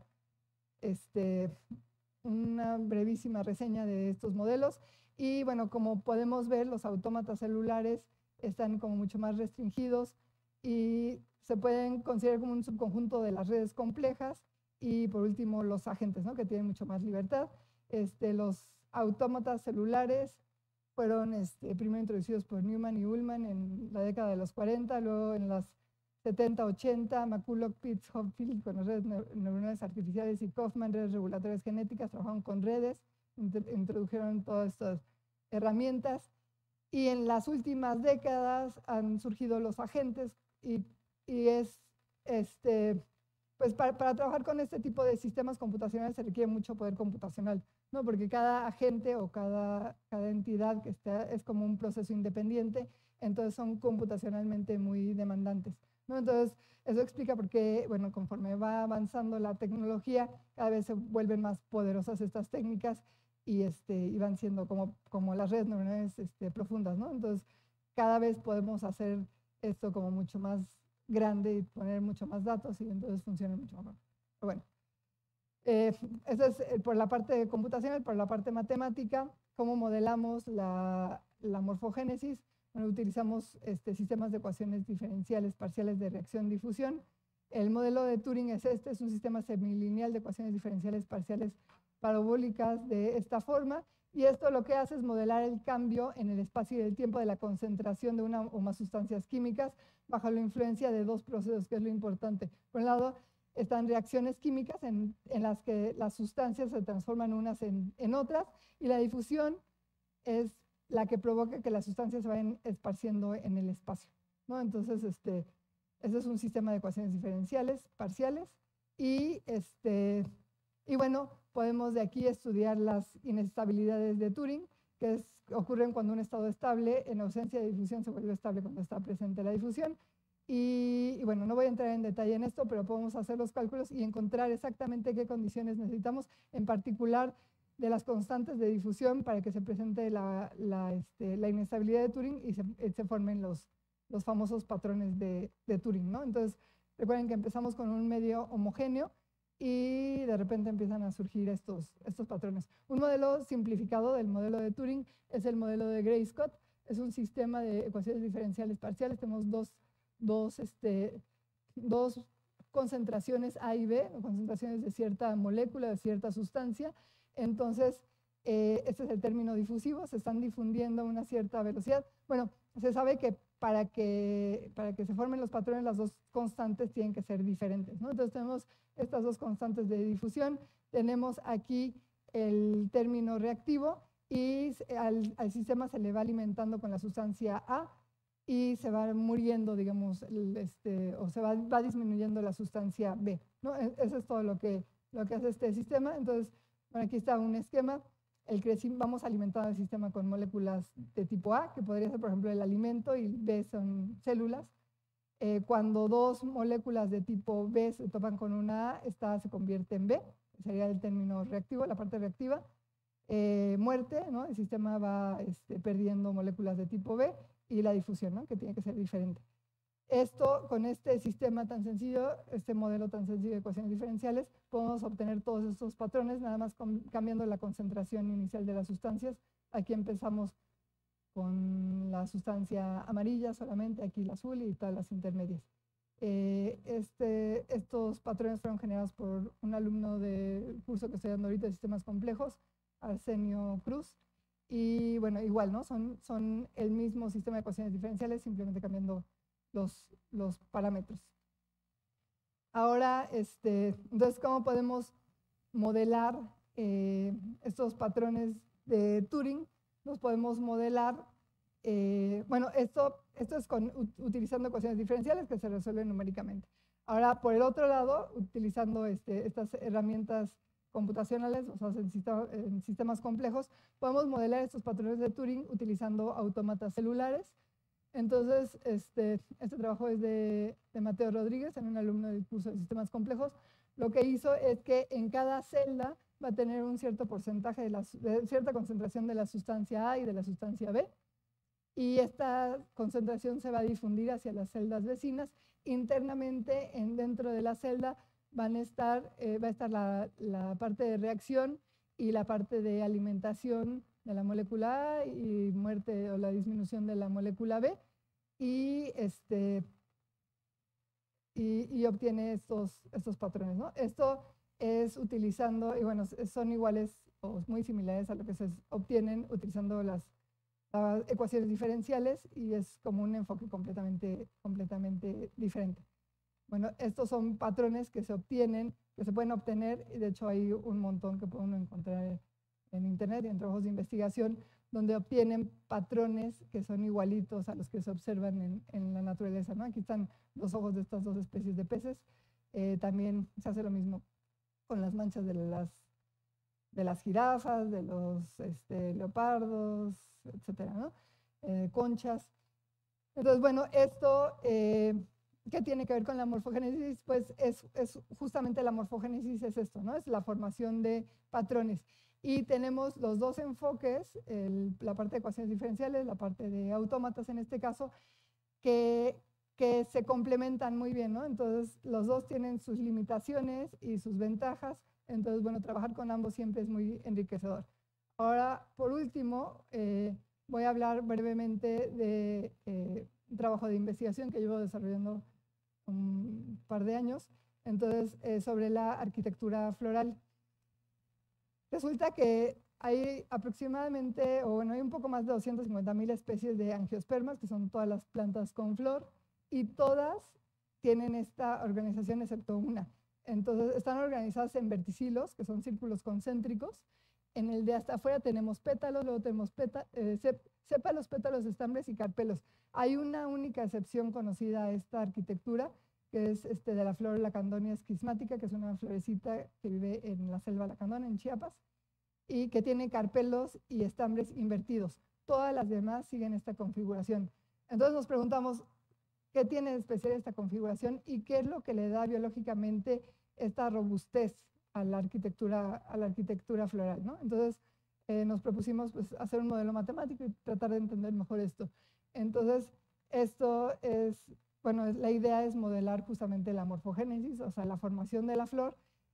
una brevísima reseña de estos modelos. Y bueno, como podemos ver, los autómatas celulares están como mucho más restringidos y se pueden considerar como un subconjunto de las redes complejas. Y por último, los agentes, ¿no?, que tienen mucho más libertad. Los autómatas celulares fueron primero introducidos por Newman y Ullman en la década de los 40, luego en los 70, 80, McCulloch, Pitts, Hopfield con las redes neuronales artificiales y Kaufman, redes regulatorias genéticas, trabajaron con redes, introdujeron todas estas herramientas, y en las últimas décadas han surgido los agentes, y es pues para trabajar con este tipo de sistemas computacionales se requiere mucho poder computacional, ¿no? Porque cada agente o cada entidad que es como un proceso independiente, entonces son computacionalmente muy demandantes, ¿no? Entonces, eso explica por qué, bueno, conforme va avanzando la tecnología, cada vez se vuelven más poderosas estas técnicas, y van siendo como las redes neuronales profundas, ¿no? Entonces, cada vez podemos hacer esto como mucho más grande y poner mucho más datos y entonces funciona mucho mejor. Pero bueno, eso es por la parte computacional. Por la parte matemática, ¿cómo modelamos la morfogénesis? Bueno, utilizamos sistemas de ecuaciones diferenciales parciales de reacción-difusión. El modelo de Turing es es un sistema semilineal de ecuaciones diferenciales parciales parabólicas de esta forma, y esto lo que hace es modelar el cambio en el espacio y el tiempo de la concentración de una o más sustancias químicas bajo la influencia de dos procesos, que es lo importante. Por un lado, están reacciones químicas en las que las sustancias se transforman unas en otras, y la difusión es la que provoca que las sustancias se vayan esparciendo en el espacio, ¿no? Entonces, ese es un sistema de ecuaciones diferenciales parciales, y bueno, podemos de aquí estudiar las inestabilidades de Turing, que ocurren cuando un estado estable en ausencia de difusión se vuelve estable cuando está presente la difusión. Y bueno, no voy a entrar en detalle en esto, pero podemos hacer los cálculos y encontrar exactamente qué condiciones necesitamos, en particular de las constantes de difusión, para que se presente la inestabilidad de Turing y se formen los famosos patrones de Turing, ¿no? Entonces, recuerden que empezamos con un medio homogéneo y de repente empiezan a surgir estos patrones. Un modelo simplificado del modelo de Turing es el modelo de Gray-Scott. Es un sistema de ecuaciones diferenciales parciales. Tenemos dos concentraciones A y B, concentraciones de cierta molécula, de cierta sustancia. Entonces, este es el término difusivo, se están difundiendo a una cierta velocidad. Bueno, se sabe que para que se formen los patrones, las dos constantes tienen que ser diferentes, ¿no? Entonces, tenemos estas dos constantes de difusión. Tenemos aquí el término reactivo, y al sistema se le va alimentando con la sustancia A, y se va muriendo, digamos, o se va disminuyendo la sustancia B, ¿no? Eso es todo lo que hace este sistema. Entonces, bueno, aquí está un esquema. Vamos alimentando el sistema con moléculas de tipo A, que podría ser, por ejemplo, el alimento, y B son células. Cuando dos moléculas de tipo B se topan con una A, esta se convierte en B, sería el término reactivo, la parte reactiva. Muerte, ¿no? El sistema va perdiendo moléculas de tipo B, y la difusión, ¿no? Que tiene que ser diferente. Esto, con este sistema tan sencillo, este modelo tan sencillo de ecuaciones diferenciales, podemos obtener todos estos patrones, nada más cambiando la concentración inicial de las sustancias. Aquí empezamos con la sustancia amarilla solamente, aquí la azul y todas las intermedias. Estos patrones fueron generados por un alumno del curso que estoy dando ahorita de sistemas complejos, Arsenio Cruz. Y bueno, igual, ¿no? Son el mismo sistema de ecuaciones diferenciales, simplemente cambiando los parámetros. Ahora, entonces, ¿cómo podemos modelar estos patrones de Turing? Los podemos modelar, bueno, esto es utilizando ecuaciones diferenciales que se resuelven numéricamente. Ahora, por el otro lado, utilizando estas herramientas computacionales, o sea, en sistemas complejos, podemos modelar estos patrones de Turing utilizando autómatas celulares. Entonces, este trabajo es de Mateo Rodríguez, en un alumno del curso de sistemas complejos. Lo que hizo es que en cada celda va a tener un cierto porcentaje de cierta concentración de la sustancia A y de la sustancia B, y esta concentración se va a difundir hacia las celdas vecinas. Internamente, dentro de la celda, va a estar la parte de reacción y la parte de alimentación de la molécula A y muerte o la disminución de la molécula B, y obtiene estos patrones, ¿no? Esto es utilizando, y bueno, son iguales o muy similares a lo que se obtienen utilizando las ecuaciones diferenciales, y es como un enfoque completamente diferente. Bueno, estos son patrones que se pueden obtener, y de hecho hay un montón que pueden encontrar en internet y en trabajos de investigación, donde obtienen patrones que son igualitos a los que se observan en la naturaleza, ¿no? Aquí están los ojos de estas dos especies de peces. También se hace lo mismo con las manchas de las jirafas, de los leopardos, etcétera, ¿no? Conchas. Entonces, bueno, esto, ¿qué tiene que ver con la morfogénesis? Pues es justamente la morfogénesis, es esto, ¿no? Es la formación de patrones. Y tenemos los dos enfoques, la parte de ecuaciones diferenciales, la parte de autómatas en este caso, que se complementan muy bien, ¿no? Entonces, los dos tienen sus limitaciones y sus ventajas. Entonces, bueno, trabajar con ambos siempre es muy enriquecedor. Ahora, por último, voy a hablar brevemente de un trabajo de investigación que llevo desarrollando un par de años, entonces, sobre la arquitectura floral. Resulta que hay aproximadamente, o bueno, hay un poco más de 250,000 especies de angiospermas, que son todas las plantas con flor, y todas tienen esta organización excepto una. Entonces, están organizadas en verticilos, que son círculos concéntricos. En el de hasta afuera tenemos pétalos, luego tenemos sépalos, pétalos, estambres y carpelos. Hay una única excepción conocida a esta arquitectura, que es de la flor Lacandonia esquismática, que es una florecita que vive en la selva lacandona, en Chiapas, y que tiene carpelos y estambres invertidos. Todas las demás siguen esta configuración. Entonces nos preguntamos, ¿qué tiene de especial esta configuración y qué es lo que le da biológicamente esta robustez a la arquitectura floral, ¿no? Entonces nos propusimos pues, hacer un modelo matemático y tratar de entender mejor esto. Entonces, esto es, bueno, la idea es modelar justamente la morfogénesis, o sea, la formación de la flor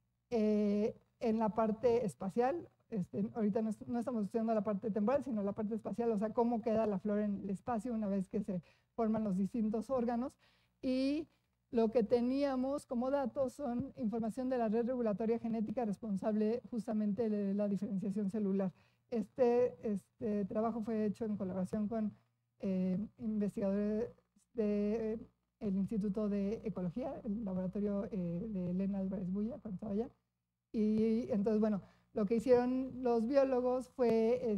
en la parte espacial. Ahorita no estamos estudiando la parte temporal, sino la parte espacial, o sea, cómo queda la flor en el espacio una vez que se forman los distintos órganos. Y lo que teníamos como datos son información de la red regulatoria genética responsable justamente de la diferenciación celular. Este trabajo fue hecho en colaboración con investigadores del Instituto de Ecología, el laboratorio de Elena Álvarez Bulla, cuando estaba allá. Y entonces, bueno, lo que hicieron los biólogos fue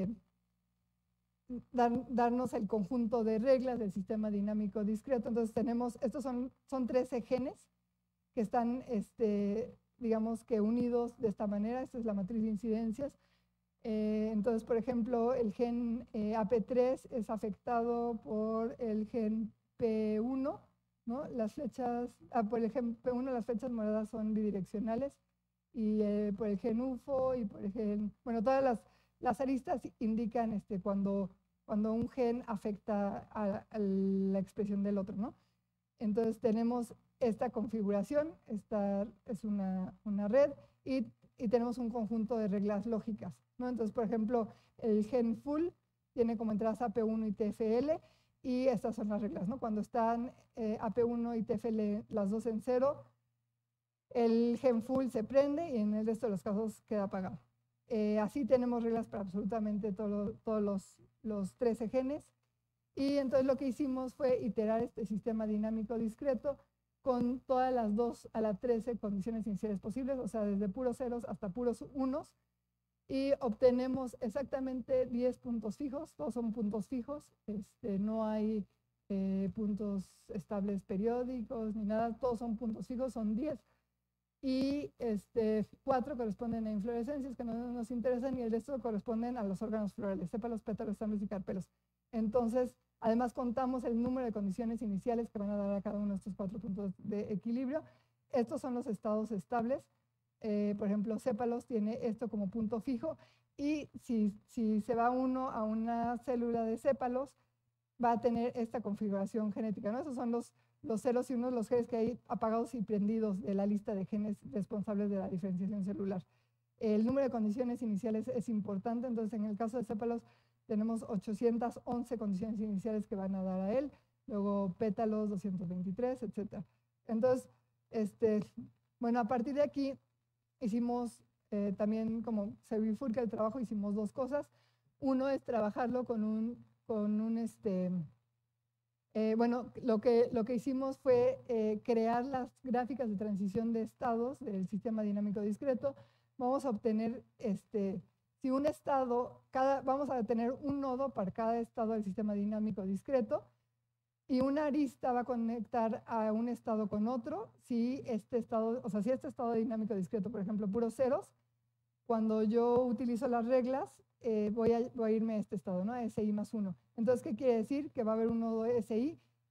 darnos el conjunto de reglas del sistema dinámico discreto. Entonces tenemos, estos son 13 genes que están, digamos que unidos de esta manera. Esta es la matriz de incidencias. Entonces, por ejemplo, el gen AP3 es afectado por el gen P1, ¿no? Las flechas, por el gen P1 las flechas moradas son bidireccionales, y por el gen UFO y por el gen, bueno, todas las aristas indican cuando un gen afecta a la expresión del otro, ¿no? Entonces tenemos esta configuración, esta es una red, y tenemos un conjunto de reglas lógicas, ¿no? Entonces, por ejemplo, el gen full tiene como entradas AP1 y TFL, y estas son las reglas, ¿no? Cuando están AP1 y TFL las dos en 0, el gen full se prende y en el resto de los casos queda apagado. Así tenemos reglas para absolutamente todos los 13 genes. Y entonces lo que hicimos fue iterar este sistema dinámico discreto con todas las 2 a la 13 condiciones iniciales posibles, o sea, desde puros ceros hasta puros unos, y obtenemos exactamente 10 puntos fijos. Todos son puntos fijos, no hay puntos estables periódicos ni nada, todos son puntos fijos, son 10. Y 4 corresponden a inflorescencias que no nos interesan, y el resto corresponden a los órganos florales, sépalos, pétalos, estambres y carpelos. Entonces, además contamos el número de condiciones iniciales que van a dar a cada uno de estos 4 puntos de equilibrio. Estos son los estados estables. Por ejemplo, sépalos tiene esto como punto fijo, y si se va uno a una célula de sépalos, va a tener esta configuración genética, ¿no? Esos son los ceros y unos, los genes que hay apagados y prendidos de la lista de genes responsables de la diferenciación celular. El número de condiciones iniciales es importante, entonces en el caso de sépalos tenemos 811 condiciones iniciales que van a dar a él, luego pétalos 223, etc. Entonces, bueno, a partir de aquí hicimos también, como se bifurca el trabajo, hicimos 2 cosas. Uno es trabajarlo con un bueno, lo que hicimos fue crear las gráficas de transición de estados del sistema dinámico discreto. Vamos a obtener, si un estado, vamos a tener un nodo para cada estado del sistema dinámico discreto, y una arista va a conectar a un estado con otro. Si este estado dinámico discreto, por ejemplo, puros ceros, cuando yo utilizo las reglas, voy a irme a este estado, ¿no? SI más 1. Entonces, ¿qué quiere decir? Que va a haber un nodo SI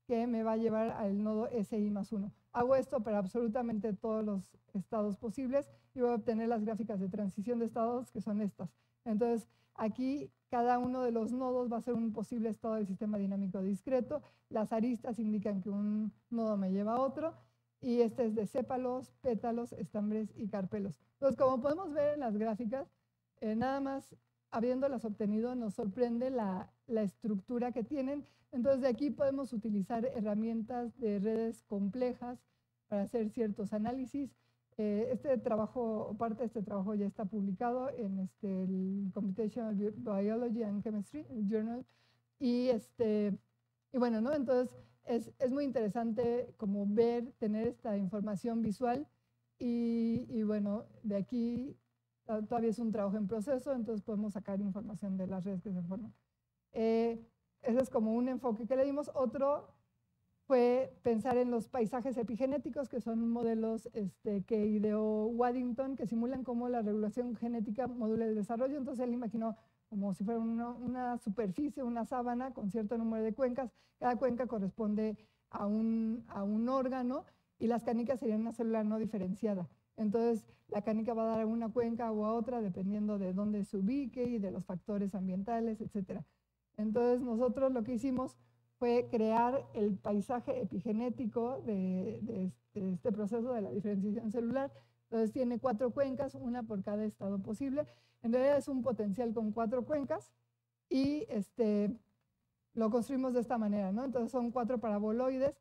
que me va a llevar al nodo SI+1. Hago esto para absolutamente todos los estados posibles y voy a obtener las gráficas de transición de estados, que son estas. Entonces, aquí cada uno de los nodos va a ser un posible estado del sistema dinámico discreto. Las aristas indican que un nodo me lleva a otro. Y este es de sépalos, pétalos, estambres y carpelos. Entonces, como podemos ver en las gráficas, nada más habiéndolas obtenido nos sorprende la estructura que tienen. Entonces, de aquí podemos utilizar herramientas de redes complejas para hacer ciertos análisis. Este trabajo, parte de este trabajo ya está publicado en el Computational Biology and Chemistry Journal. Y bueno, ¿no? Entonces, es muy interesante como ver, tener esta información visual y bueno, de aquí todavía es un trabajo en proceso, entonces podemos sacar información de las redes que se forman. Ese es como un enfoque que le dimos. Otro fue pensar en los paisajes epigenéticos, que son modelos que ideó Waddington, que simulan cómo la regulación genética modula el desarrollo. Entonces él imaginó como si fuera una superficie, una sábana con cierto número de cuencas. Cada cuenca corresponde a un órgano y las canicas serían una célula no diferenciada. Entonces, la canica va a dar a una cuenca o a otra dependiendo de dónde se ubique y de los factores ambientales, etc. Entonces, nosotros lo que hicimos fue crear el paisaje epigenético de este proceso de la diferenciación celular. Entonces, tiene 4 cuencas, una por cada estado posible. En realidad es un potencial con 4 cuencas y lo construimos de esta manera, ¿no? Entonces, son 4 paraboloides.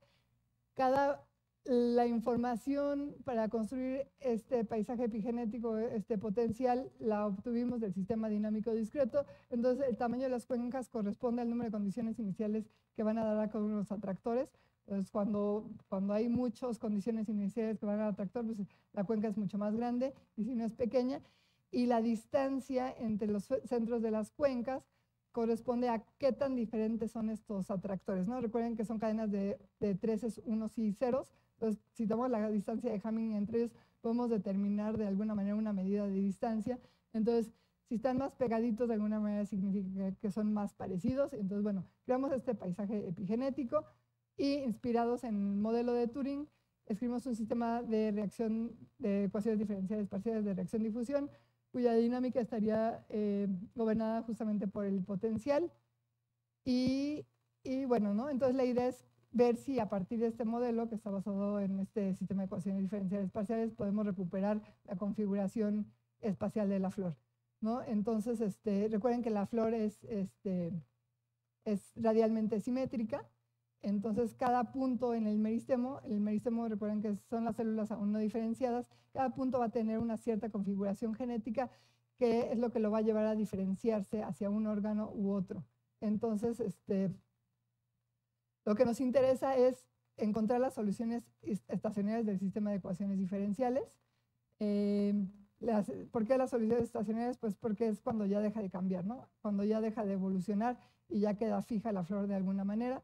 La información para construir este paisaje epigenético, este potencial, la obtuvimos del sistema dinámico discreto. Entonces, el tamaño de las cuencas corresponde al número de condiciones iniciales que van a dar a cada uno de los atractores. Entonces, cuando hay muchas condiciones iniciales que van al atractor, pues la cuenca es mucho más grande, y si no es pequeña. Y la distancia entre los centros de las cuencas corresponde a qué tan diferentes son estos atractores, ¿no? Recuerden que son cadenas de 13, unos y ceros. Entonces, si tomamos la distancia de Hamming entre ellos, podemos determinar de alguna manera una medida de distancia. Entonces, si están más pegaditos, de alguna manera significa que son más parecidos. Entonces, bueno, creamos este paisaje epigenético y, inspirados en el modelo de Turing, escribimos un sistema de reacción de ecuaciones diferenciales parciales de reacción-difusión, cuya dinámica estaría gobernada justamente por el potencial. Y bueno, ¿no? Entonces, la idea es ver si a partir de este modelo, que está basado en este sistema de ecuaciones diferenciales parciales, podemos recuperar la configuración espacial de la flor, ¿no? Entonces, recuerden que la flor es radialmente simétrica. Entonces, cada punto en el meristemo recuerden que son las células aún no diferenciadas, cada punto va a tener una cierta configuración genética que es lo que lo va a llevar a diferenciarse hacia un órgano u otro. Entonces, lo que nos interesa es encontrar las soluciones estacionarias del sistema de ecuaciones diferenciales. ¿Por qué las soluciones estacionarias? Pues porque es cuando ya deja de cambiar, ¿no? Cuando ya deja de evolucionar y ya queda fija la flor de alguna manera.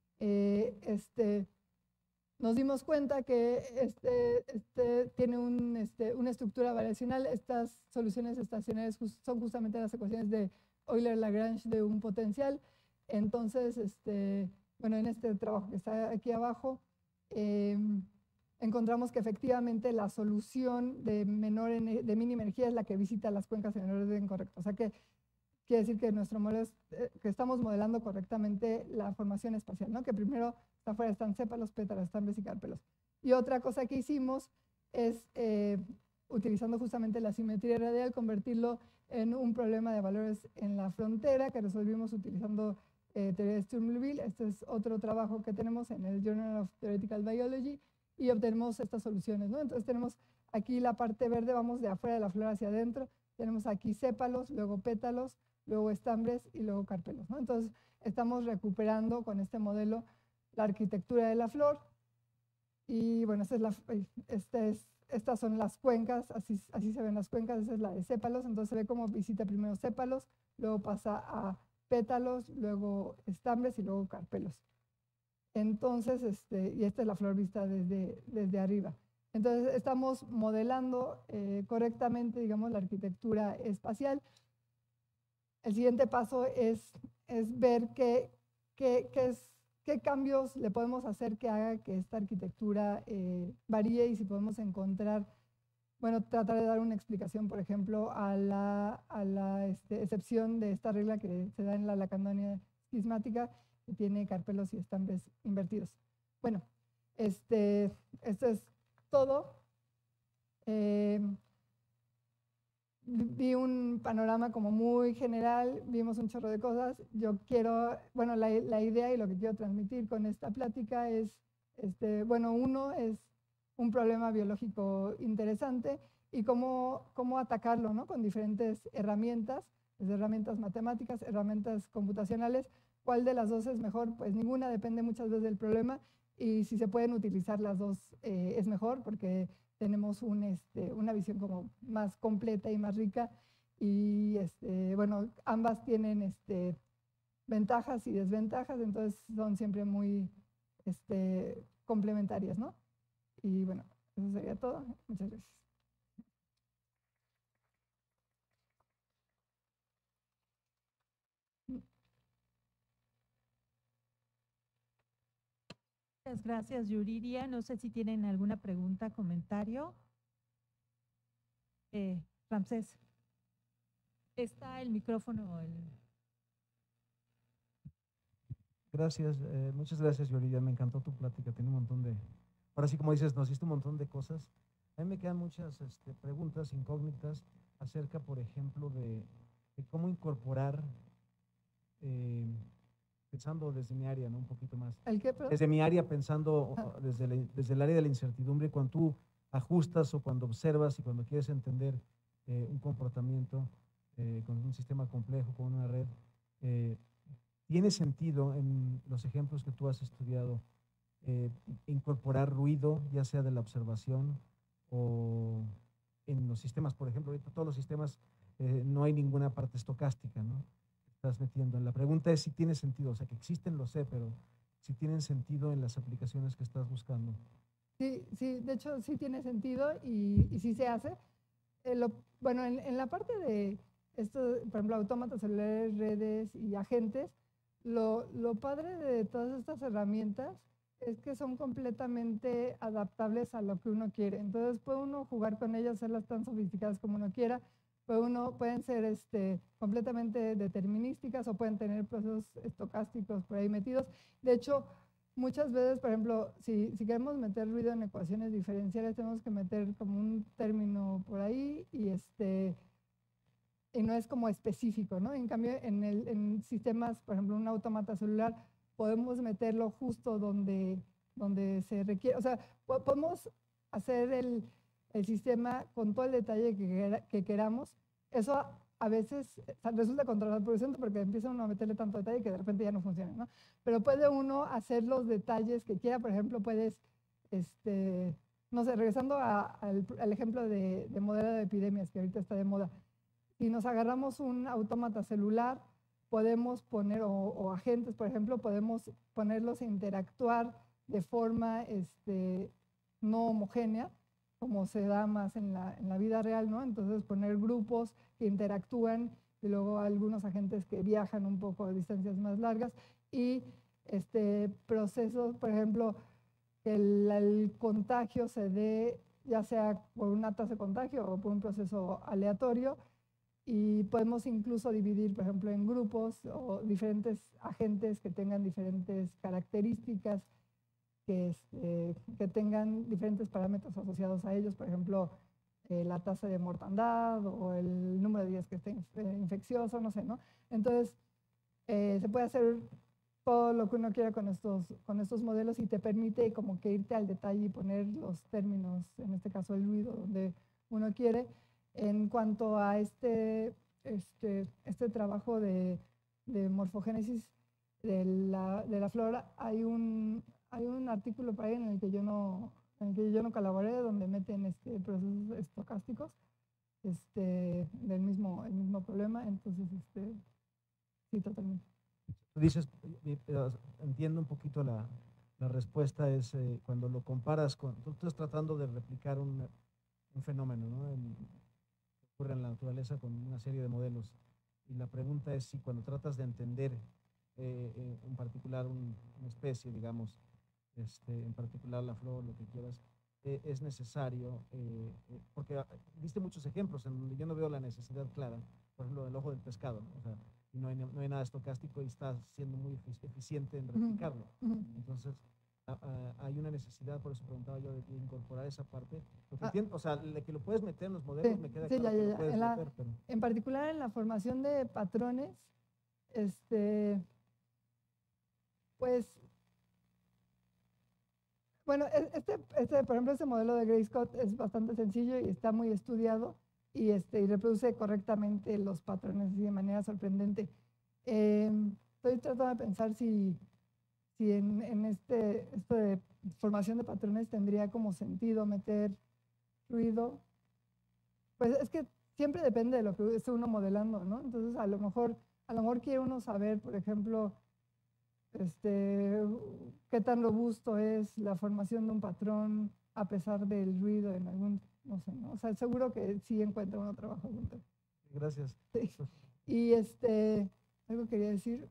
Nos dimos cuenta que tiene una estructura variacional. Estas soluciones estacionarias son justamente las ecuaciones de Euler-Lagrange de un potencial. Entonces, bueno, en este trabajo que está aquí abajo, encontramos que efectivamente la solución de mínima energía es la que visita las cuencas en el orden correcto. O sea que quiere decir que nuestro modelo que estamos modelando correctamente la formación espacial, ¿no? Que primero afuera están sépalos, pétalos, estambres y carpelos. Y otra cosa que hicimos es, utilizando justamente la simetría radial, convertirlo en un problema de valores en la frontera que resolvimos utilizando teoría de Sturm-Liouville. Este es otro trabajo que tenemos en el Journal of Theoretical Biology y obtenemos estas soluciones, ¿no? Entonces tenemos aquí la parte verde, vamos de afuera de la flor hacia adentro. Tenemos aquí sépalos, luego pétalos, luego estambres y luego carpelos, ¿no? Entonces, estamos recuperando con este modelo la arquitectura de la flor. Y bueno, estas son las cuencas, así se ven las cuencas. Esa es la de sépalos. Entonces, se ve cómo visita primero sépalos, luego pasa a pétalos, luego estambres y luego carpelos. Entonces, y esta es la flor vista desde arriba. Entonces, estamos modelando correctamente, digamos, la arquitectura espacial. El siguiente paso es ver qué qué cambios le podemos hacer que haga que esta arquitectura varíe y si podemos encontrar, bueno, tratar de dar una explicación, por ejemplo, a la excepción de esta regla que se da en la lacandonia esquismática, que tiene carpelos y estambres invertidos. Bueno, esto es todo. Vi un panorama como muy general, vimos un chorro de cosas. Yo quiero, bueno, la idea y lo que quiero transmitir con esta plática es, bueno, uno es un problema biológico interesante y cómo atacarlo, ¿no? Con diferentes herramientas, desde herramientas matemáticas, herramientas computacionales. ¿Cuál de las dos es mejor? Pues ninguna, depende muchas veces del problema, y si se pueden utilizar las dos es mejor, porque tenemos una visión como más completa y más rica, y bueno, ambas tienen ventajas y desventajas, entonces son siempre muy complementarias, ¿no? Y bueno, eso sería todo. Muchas gracias. Muchas gracias, Yuridia. No sé si tienen alguna pregunta, comentario. Ramsés, está el micrófono. Gracias, muchas gracias, Yuridia. Me encantó tu plática. Tiene un montón de, ahora sí, como dices, nos hiciste un montón de cosas. A mí me quedan muchas preguntas incógnitas acerca, por ejemplo, de cómo incorporar, pensando desde mi área, ¿no? Un poquito más. ¿El qué, perdón? Desde mi área, pensando desde el área de la incertidumbre, cuando tú ajustas o cuando observas y cuando quieres entender un comportamiento con un sistema complejo, con una red, ¿tiene sentido en los ejemplos que tú has estudiado incorporar ruido, ya sea de la observación o en los sistemas? Por ejemplo, ahorita todos los sistemas no hay ninguna parte estocástica, ¿no? Estás metiendo. La pregunta es si tiene sentido, o sea, que existen, lo sé, pero si tienen sentido en las aplicaciones que estás buscando. Sí, sí, de hecho sí tiene sentido y sí se hace. Bueno, en la parte de esto, por ejemplo, autómatas celulares, redes y agentes, lo padre de todas estas herramientas es que son completamente adaptables a lo que uno quiere. Entonces puede uno jugar con ellas, hacerlas tan sofisticadas como uno quiera. Pueden ser completamente determinísticas o pueden tener procesos estocásticos por ahí metidos. De hecho, muchas veces, por ejemplo, si queremos meter ruido en ecuaciones diferenciales, tenemos que meter como un término por ahí y no es como específico, ¿no? En cambio, en sistemas, por ejemplo, un autómata celular, podemos meterlo justo donde se requiere. O sea, podemos hacer el sistema con todo el detalle que queramos. Eso a veces resulta contraproducente porque empieza uno a meterle tanto detalle que de repente ya no funciona, ¿no? Pero puede uno hacer los detalles que quiera. Por ejemplo, puedes, no sé, regresando al ejemplo de modelo de epidemias que ahorita está de moda. Si nos agarramos un autómata celular, podemos poner, o agentes, por ejemplo, podemos ponerlos a interactuar de forma no homogénea, como se da más en la vida real, ¿no? Entonces poner grupos que interactúan y luego algunos agentes que viajan un poco a distancias más largas y procesos, por ejemplo, que el contagio se dé ya sea por una tasa de contagio o por un proceso aleatorio, y podemos incluso dividir, por ejemplo, en grupos o diferentes agentes que tengan diferentes características, que tengan diferentes parámetros asociados a ellos, por ejemplo, la tasa de mortandad o el número de días que esté infeccioso, no sé, ¿no? Entonces, se puede hacer todo lo que uno quiera con estos modelos y te permite como que irte al detalle y poner los términos, en este caso el ruido, donde uno quiere. En cuanto a este trabajo de morfogénesis de la flora, hay un artículo por ahí en el que yo no colaboré, donde meten procesos estocásticos del mismo problema. Entonces, sí, totalmente. Tú dices, entiendo un poquito la respuesta, es cuando lo comparas con, tú estás tratando de replicar un fenómeno, ¿no? Ocurre en la naturaleza con una serie de modelos. Y la pregunta es si cuando tratas de entender en particular una especie, digamos, en particular la flor, lo que quieras, es necesario, porque viste muchos ejemplos en donde yo no veo la necesidad clara, por ejemplo, el ojo del pescado, ¿no? O sea, y no hay nada estocástico y está siendo muy eficiente en replicarlo. Entonces, hay una necesidad, por eso preguntaba yo, de incorporar esa parte. Porque entiendo, o sea, que lo puedes meter en los modelos, me queda claro que lo puedes meter, pero... En particular en la formación de patrones, pues, bueno, por ejemplo, este modelo de Gray Scott es bastante sencillo y está muy estudiado y reproduce correctamente los patrones de manera sorprendente. Estoy tratando de pensar si en esto de formación de patrones tendría como sentido meter ruido. Pues es que siempre depende de lo que esté uno modelando, ¿no? Entonces, a lo mejor quiere uno saber, por ejemplo, qué tan robusto es la formación de un patrón a pesar del ruido en algún, no sé, ¿no? O sea, seguro que sí encuentra uno trabajo. Gracias. Sí. Y algo quería decir.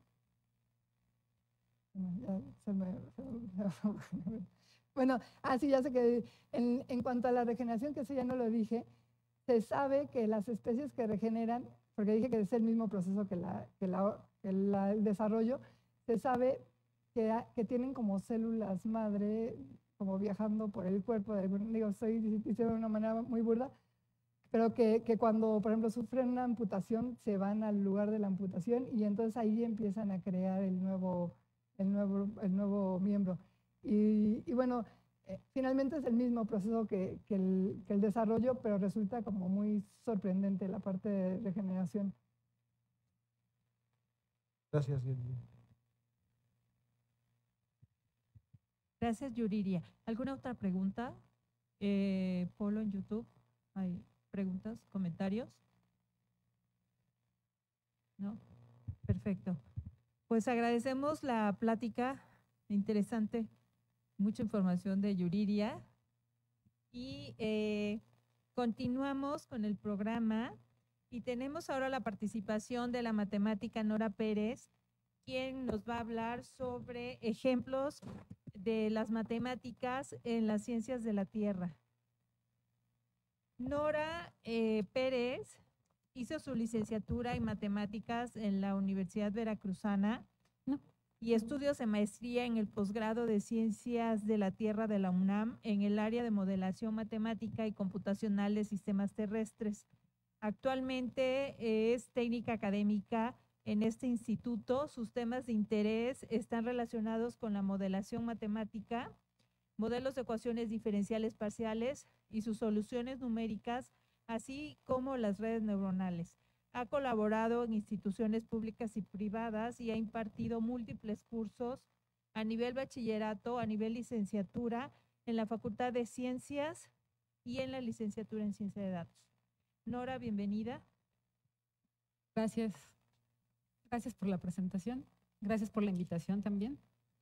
Bueno, sí, ya sé que en cuanto a la regeneración, que eso ya no lo dije, se sabe que las especies que regeneran, porque dije que es el mismo proceso que el desarrollo, se sabe que tienen como células madre, como viajando por el cuerpo, digo, estoy diciendo de una manera muy burda, pero que cuando, por ejemplo, sufren una amputación, se van al lugar de la amputación y entonces ahí empiezan a crear el nuevo miembro. Y bueno, finalmente es el mismo proceso que el desarrollo, pero resulta como muy sorprendente la parte de regeneración. Gracias, Yuriria. Gracias, Yuriria. ¿Alguna otra pregunta? Polo, en YouTube, ¿hay preguntas, comentarios? ¿No? Perfecto. Pues agradecemos la plática interesante, mucha información de Yuriria. Y continuamos con el programa y tenemos ahora la participación de la matemática Nora Pérez, quien nos va a hablar sobre ejemplos de las matemáticas en las ciencias de la Tierra. Nora Pérez hizo su licenciatura en matemáticas en la Universidad Veracruzana y estudios de maestría en el posgrado de Ciencias de la Tierra de la UNAM en el área de modelación matemática y computacional de sistemas terrestres. Actualmente es técnica académica en este instituto. Sus temas de interés están relacionados con la modelación matemática, modelos de ecuaciones diferenciales parciales y sus soluciones numéricas, así como las redes neuronales. Ha colaborado en instituciones públicas y privadas y ha impartido múltiples cursos a nivel bachillerato, a nivel licenciatura, en la Facultad de Ciencias y en la licenciatura en Ciencia de Datos. Nora, bienvenida. Gracias. Gracias por la presentación. Gracias por la invitación también.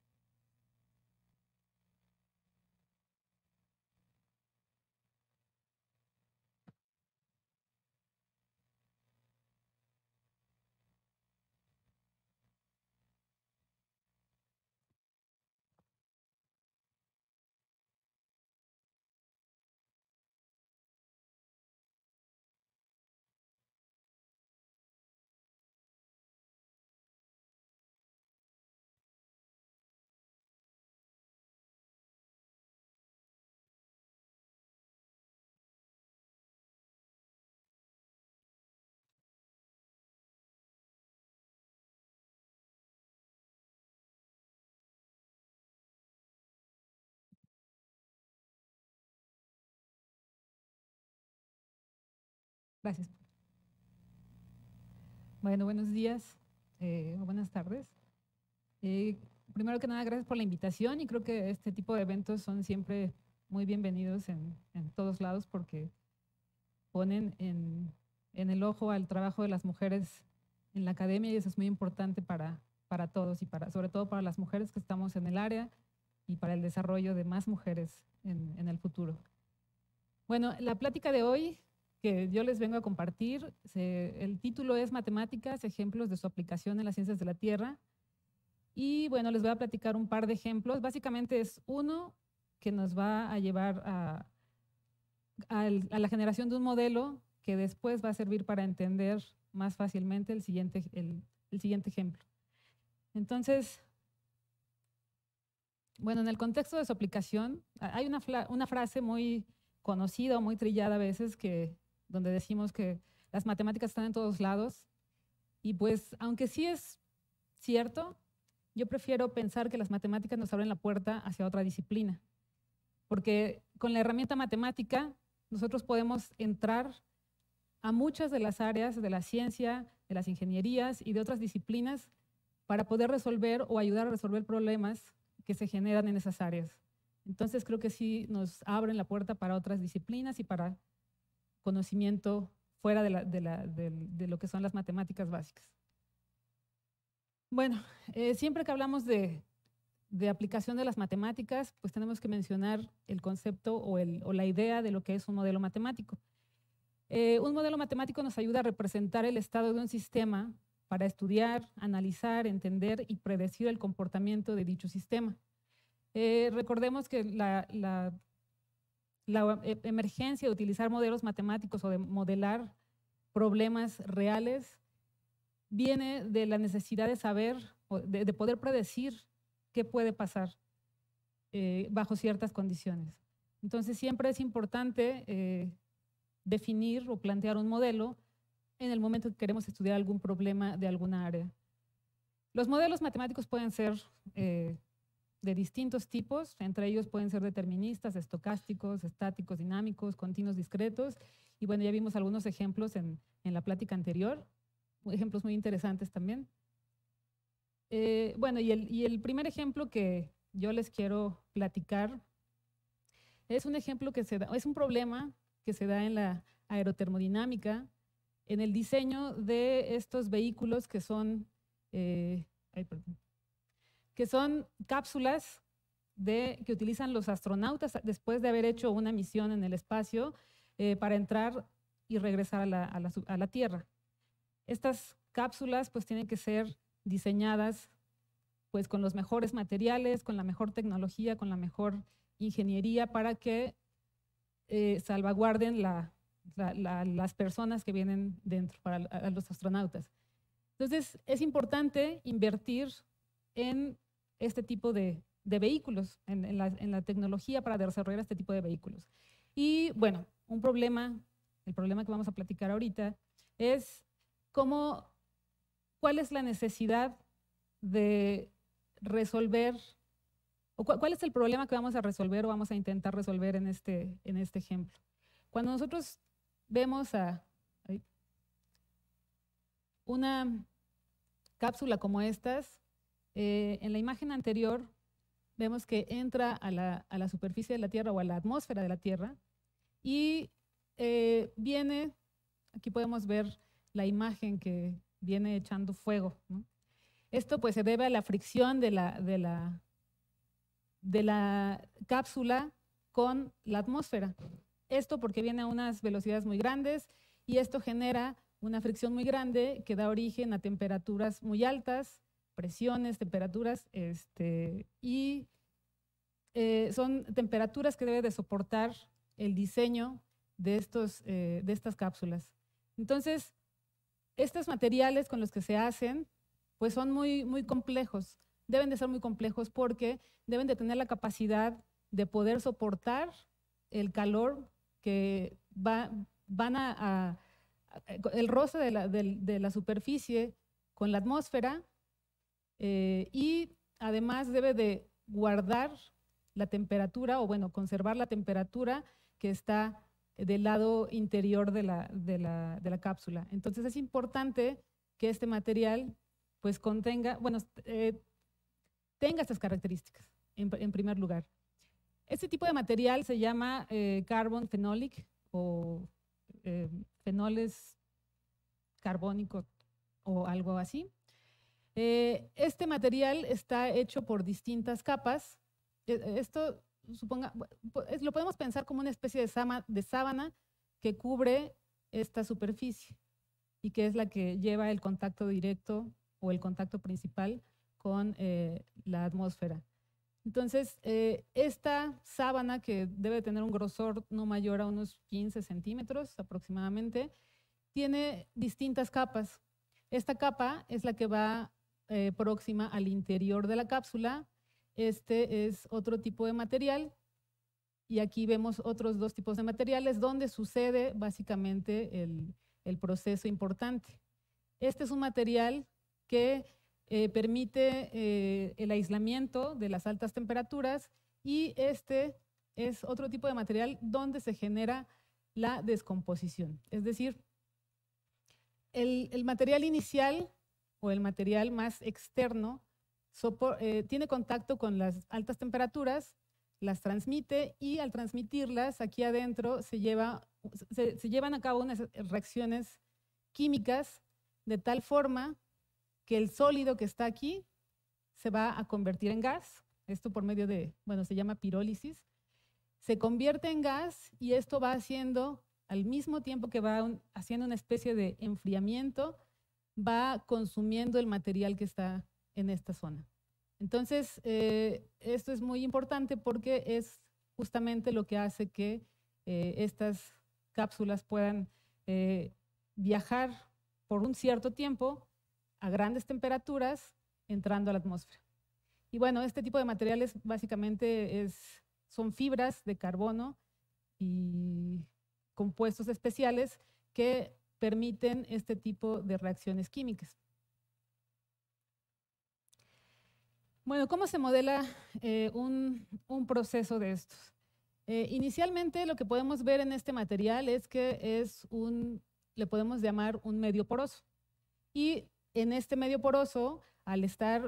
Gracias. Bueno, buenos días o buenas tardes. Primero que nada, gracias por la invitación y creo que este tipo de eventos son siempre muy bienvenidos en todos lados porque ponen en el ojo al trabajo de las mujeres en la academia y eso es muy importante para todos y sobre todo para las mujeres que estamos en el área y para el desarrollo de más mujeres en el futuro. Bueno, la plática de hoy que yo les vengo a compartir, el título es Matemáticas, ejemplos de su aplicación en las ciencias de la Tierra. Y bueno, les voy a platicar un par de ejemplos. Básicamente es uno que nos va a llevar a la generación de un modelo que después va a servir para entender más fácilmente el siguiente ejemplo. Entonces, bueno, en el contexto de su aplicación, hay una frase muy conocida o muy trillada a veces donde decimos que las matemáticas están en todos lados. Y pues, aunque sí es cierto, yo prefiero pensar que las matemáticas nos abren la puerta hacia otra disciplina. Porque con la herramienta matemática nosotros podemos entrar a muchas de las áreas de la ciencia, de las ingenierías y de otras disciplinas para poder resolver o ayudar a resolver problemas que se generan en esas áreas. Entonces creo que sí nos abren la puerta para otras disciplinas y para conocimiento fuera de lo que son las matemáticas básicas. Bueno, siempre que hablamos de aplicación de las matemáticas, pues tenemos que mencionar el concepto o la idea de lo que es un modelo matemático. Un modelo matemático nos ayuda a representar el estado de un sistema para estudiar, analizar, entender y predecir el comportamiento de dicho sistema. Recordemos que la emergencia de utilizar modelos matemáticos o de modelar problemas reales viene de la necesidad de saber, de poder predecir qué puede pasar bajo ciertas condiciones. Entonces siempre es importante definir o plantear un modelo en el momento que queremos estudiar algún problema de alguna área. Los modelos matemáticos pueden ser de distintos tipos, entre ellos pueden ser deterministas, estocásticos, estáticos, dinámicos, continuos, discretos, y bueno, ya vimos algunos ejemplos en la plática anterior, ejemplos muy interesantes también. Bueno, y el primer ejemplo que yo les quiero platicar es un ejemplo que es un problema que se da en la aerotermodinámica, en el diseño de estos vehículos que son cápsulas que utilizan los astronautas después de haber hecho una misión en el espacio para entrar y regresar a la Tierra. Estas cápsulas pues tienen que ser diseñadas pues con los mejores materiales, con la mejor tecnología, con la mejor ingeniería para que salvaguarden las personas que vienen dentro, a los astronautas. Entonces, es importante invertir en este tipo de vehículos, en la tecnología para desarrollar este tipo de vehículos. Y bueno, el problema que vamos a platicar ahorita es cuál es la necesidad de resolver, o cuál es el problema que vamos a resolver o vamos a intentar resolver en este ejemplo. Cuando nosotros vemos una cápsula como estas, en la imagen anterior vemos que entra a la superficie de la Tierra o a la atmósfera de la Tierra y viene, aquí podemos ver la imagen que viene echando fuego, ¿no? Esto pues se debe a la fricción de la cápsula con la atmósfera. Esto porque viene a unas velocidades muy grandes y esto genera una fricción muy grande que da origen a temperaturas muy altas, presiones, temperaturas, y son temperaturas que debe de soportar el diseño de estas cápsulas. Entonces, estos materiales con los que se hacen, pues son muy, muy complejos. Deben de ser muy complejos porque deben de tener la capacidad de poder soportar el calor que el roce de la superficie con la atmósfera, y además debe de guardar la temperatura, o bueno, conservar la temperatura que está del lado interior de la cápsula. Entonces es importante que este material pues tenga estas características en primer lugar. Este tipo de material se llama carbon phenolic o fenoles carbónicos o algo así. Este material está hecho por distintas capas. Esto lo podemos pensar como una especie de sábana que cubre esta superficie y que es la que lleva el contacto directo o el contacto principal con la atmósfera. Entonces, esta sábana, que debe tener un grosor no mayor a unos 15 centímetros aproximadamente, tiene distintas capas. Esta capa es la que va próxima al interior de la cápsula. Este es otro tipo de material. Y aquí vemos otros dos tipos de materiales donde sucede básicamente el proceso importante. Este es un material que permite el aislamiento de las altas temperaturas, y este es otro tipo de material donde se genera la descomposición. Es decir, el material inicial o el material más externo tiene contacto con las altas temperaturas, las transmite, y al transmitirlas aquí adentro se llevan a cabo unas reacciones químicas de tal forma que el sólido que está aquí se va a convertir en gas. Esto por medio de, bueno, se llama pirólisis. Se convierte en gas, y esto va haciendo, al mismo tiempo que va haciendo una especie de enfriamiento, va consumiendo el material que está en esta zona. Entonces, esto es muy importante porque es justamente lo que hace que estas cápsulas puedan viajar por un cierto tiempo a grandes temperaturas entrando a la atmósfera. Y bueno, este tipo de materiales básicamente son fibras de carbono y compuestos especiales que permiten este tipo de reacciones químicas. Bueno, ¿cómo se modela un proceso de estos? Inicialmente lo que podemos ver en este material es que le podemos llamar un medio poroso. Y en este medio poroso, al estar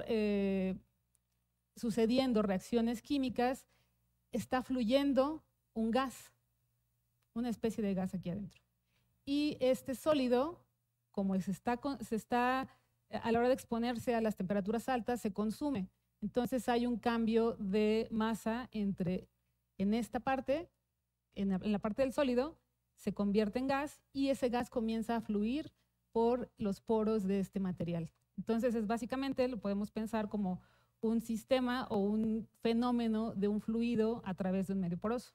sucediendo reacciones químicas, está fluyendo un gas, una especie de gas aquí adentro. Y este sólido, como se está a la hora de exponerse a las temperaturas altas, se consume. Entonces hay un cambio de masa en esta parte, en la parte del sólido, se convierte en gas, y ese gas comienza a fluir por los poros de este material. Entonces, básicamente lo podemos pensar como un sistema o un fenómeno de un fluido a través de un medio poroso.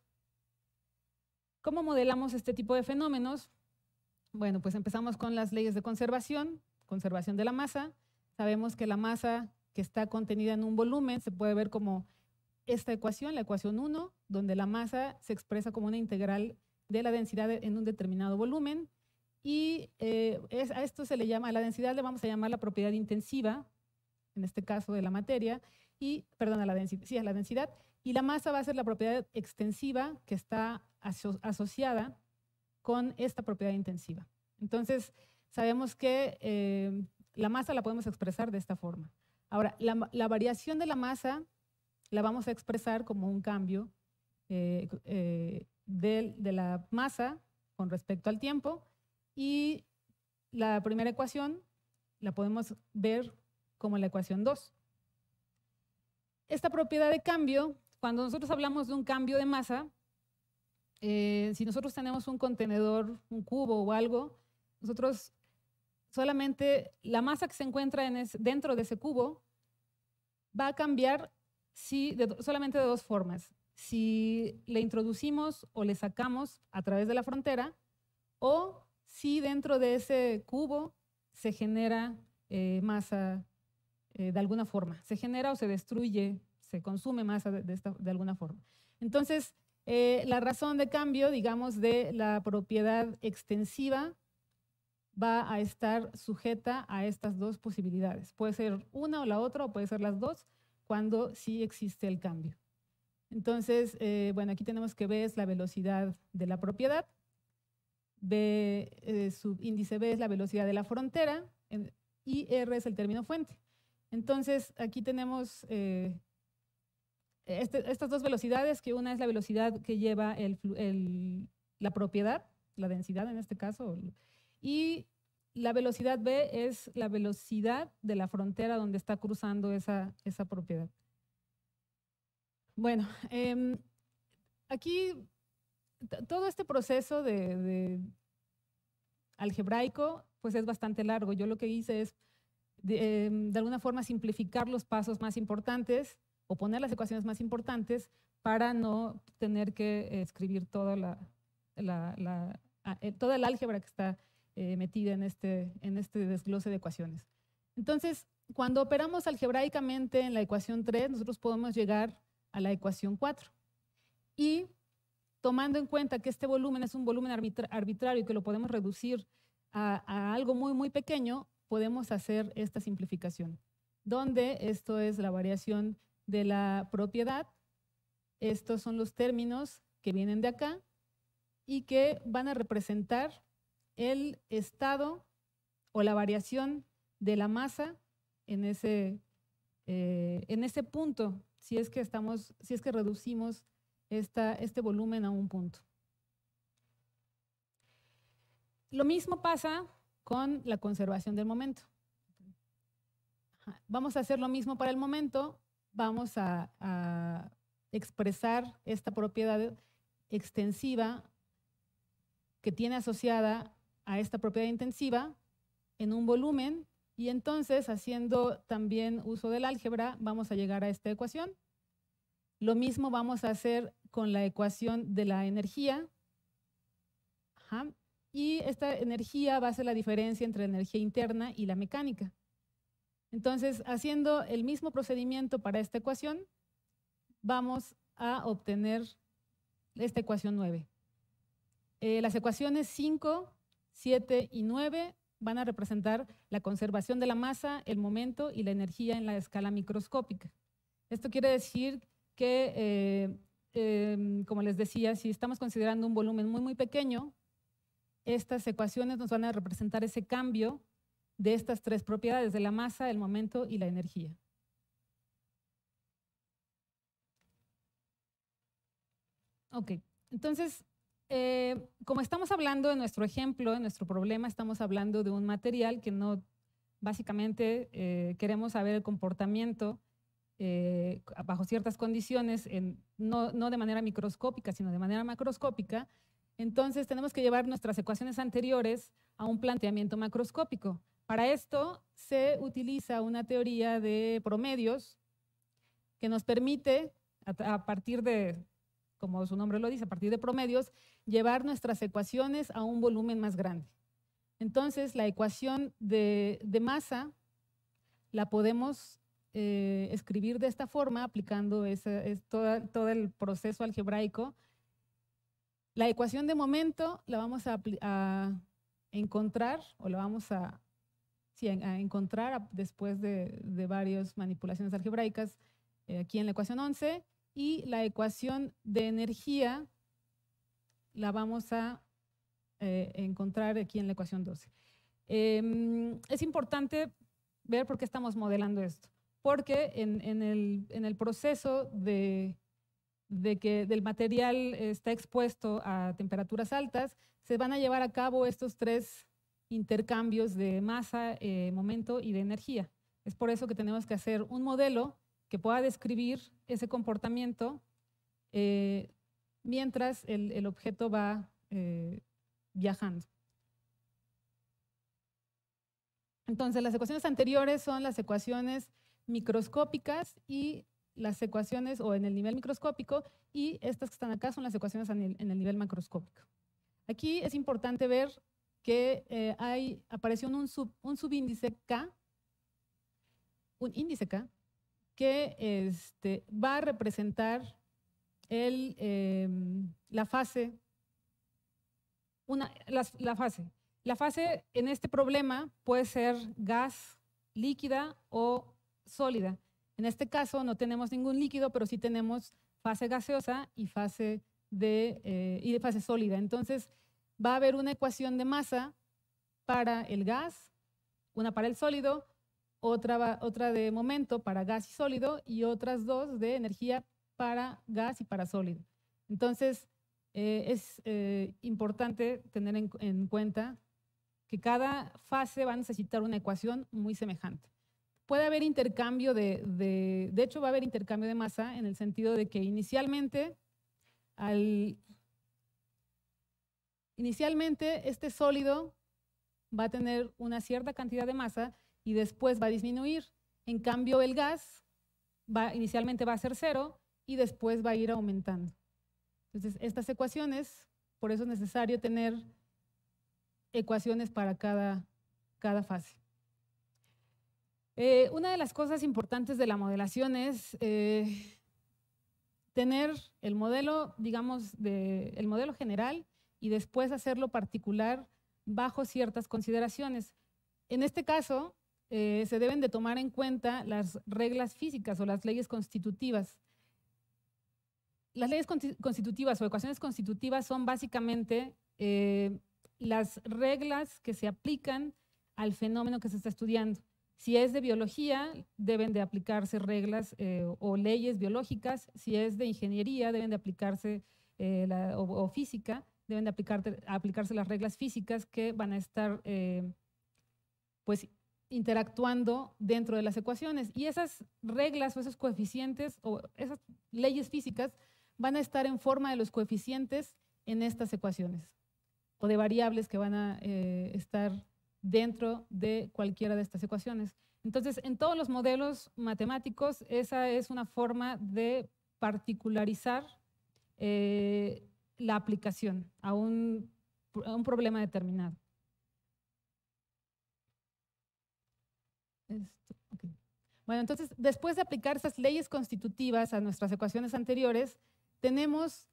¿Cómo modelamos este tipo de fenómenos? Bueno, pues empezamos con las leyes de conservación de la masa. Sabemos que la masa que está contenida en un volumen se puede ver como esta ecuación, la ecuación 1, donde la masa se expresa como una integral de la densidad en un determinado volumen. Y a esto se le llama, a la densidad le vamos a llamar la propiedad intensiva, en este caso de la materia, a la densidad, y la masa va a ser la propiedad extensiva que está asociada con esta propiedad intensiva. Entonces, sabemos que la masa la podemos expresar de esta forma. Ahora, la variación de la masa la vamos a expresar como un cambio de la masa con respecto al tiempo, y la primera ecuación la podemos ver como la ecuación 2. Esta propiedad de cambio, cuando nosotros hablamos de un cambio de masa, si nosotros tenemos un contenedor, un cubo o algo, nosotros solamente la masa que se encuentra dentro de ese cubo va a cambiar solamente de dos formas. Si le introducimos o le sacamos a través de la frontera, o si dentro de ese cubo se genera masa de alguna forma. Se genera o se destruye, se consume masa de alguna forma. Entonces, la razón de cambio, digamos, de la propiedad extensiva va a estar sujeta a estas dos posibilidades. Puede ser una o la otra, o puede ser las dos, cuando sí existe el cambio. Entonces, bueno, aquí tenemos que B es la velocidad de la propiedad, índice B es la velocidad de la frontera, y R es el término fuente. Entonces, aquí tenemos estas dos velocidades, que una es la velocidad que lleva la propiedad, la densidad en este caso, y la velocidad B es la velocidad de la frontera donde está cruzando esa propiedad. Bueno, aquí todo este proceso de algebraico pues es bastante largo. Yo lo que hice es de alguna forma simplificar los pasos más importantes o poner las ecuaciones más importantes para no tener que escribir toda toda el álgebra que está metida en este desglose de ecuaciones. Entonces, cuando operamos algebraicamente en la ecuación 3, nosotros podemos llegar a la ecuación 4. Y tomando en cuenta que este volumen es un volumen arbitrario y que lo podemos reducir a algo muy, muy pequeño, podemos hacer esta simplificación, donde esto es la variación de la propiedad. Estos son los términos que vienen de acá y que van a representar el estado o la variación de la masa en ese punto, si es que reducimos este volumen a un punto. Lo mismo pasa con la conservación del momento. Vamos a hacer lo mismo para el momento. Vamos a expresar esta propiedad extensiva que tiene asociada a esta propiedad intensiva en un volumen, y entonces, haciendo también uso del álgebra, vamos a llegar a esta ecuación. Lo mismo vamos a hacer con la ecuación de la energía. Y esta energía va a ser la diferencia entre la energía interna y la mecánica. Entonces, haciendo el mismo procedimiento para esta ecuación, vamos a obtener esta ecuación 9. Las ecuaciones 5, 7 y 9 van a representar la conservación de la masa, el momento y la energía en la escala microscópica. Esto quiere decir que, como les decía, si estamos considerando un volumen muy, muy pequeño, estas ecuaciones nos van a representar ese cambio de estas tres propiedades, de la masa, el momento y la energía. Ok, entonces, como estamos hablando en nuestro ejemplo, en nuestro problema, estamos hablando de un material que no, básicamente queremos saber el comportamiento bajo ciertas condiciones, no de manera microscópica, sino de manera macroscópica. Entonces tenemos que llevar nuestras ecuaciones anteriores a un planteamiento macroscópico. Para esto se utiliza una teoría de promedios que nos permite, a partir de, como su nombre lo dice, a partir de promedios, llevar nuestras ecuaciones a un volumen más grande. Entonces, la ecuación de masa la podemos escribir de esta forma, aplicando todo el proceso algebraico. La ecuación de momento la vamos a encontrar, o la vamos a encontrar después de varias manipulaciones algebraicas aquí en la ecuación 11, y la ecuación de energía la vamos a encontrar aquí en la ecuación 12. Es importante ver por qué estamos modelando esto, porque en el proceso del material está expuesto a temperaturas altas, se van a llevar a cabo estos tres intercambios de masa, momento y de energía. Es por eso que tenemos que hacer un modelo que pueda describir ese comportamiento mientras el objeto va viajando. Entonces, las ecuaciones anteriores son las ecuaciones microscópicas y las ecuaciones, o en el nivel microscópico, y estas que están acá son las ecuaciones en el nivel macroscópico. Aquí es importante ver que apareció un subíndice K, un índice K, que va a representar la fase. La fase en este problema puede ser gas, líquida o sólida. En este caso no tenemos ningún líquido, pero sí tenemos fase gaseosa y fase sólida. Entonces va a haber una ecuación de masa para el gas, una para el sólido, otra de momento para gas y sólido, y otras dos de energía para gas y para sólido. Entonces es importante tener en cuenta que cada fase va a necesitar una ecuación muy semejante. Puede haber intercambio de hecho va a haber intercambio de masa, en el sentido de que inicialmente este sólido va a tener una cierta cantidad de masa y después va a disminuir. En cambio, el gas inicialmente va a ser 0 y después va a ir aumentando. Entonces, estas ecuaciones, por eso es necesario tener ecuaciones para cada fase. Una de las cosas importantes de la modelación es tener el modelo, digamos, el modelo general y después hacerlo particular bajo ciertas consideraciones. En este caso, se deben de tomar en cuenta las reglas físicas o las leyes constitutivas. Las leyes constitutivas o ecuaciones constitutivas son básicamente las reglas que se aplican al fenómeno que se está estudiando. Si es de biología, deben de aplicarse reglas o leyes biológicas. Si es de ingeniería, deben de aplicarse, o física, deben de aplicarse las reglas físicas que van a estar pues, interactuando dentro de las ecuaciones. Y esas reglas o esos coeficientes o esas leyes físicas van a estar en forma de los coeficientes en estas ecuaciones o de variables que van a estar dentro de cualquiera de estas ecuaciones. Entonces, en todos los modelos matemáticos, esa es una forma de particularizar la aplicación a un problema determinado. Okay. Bueno, entonces, después de aplicar esas leyes constitutivas a nuestras ecuaciones anteriores, tenemos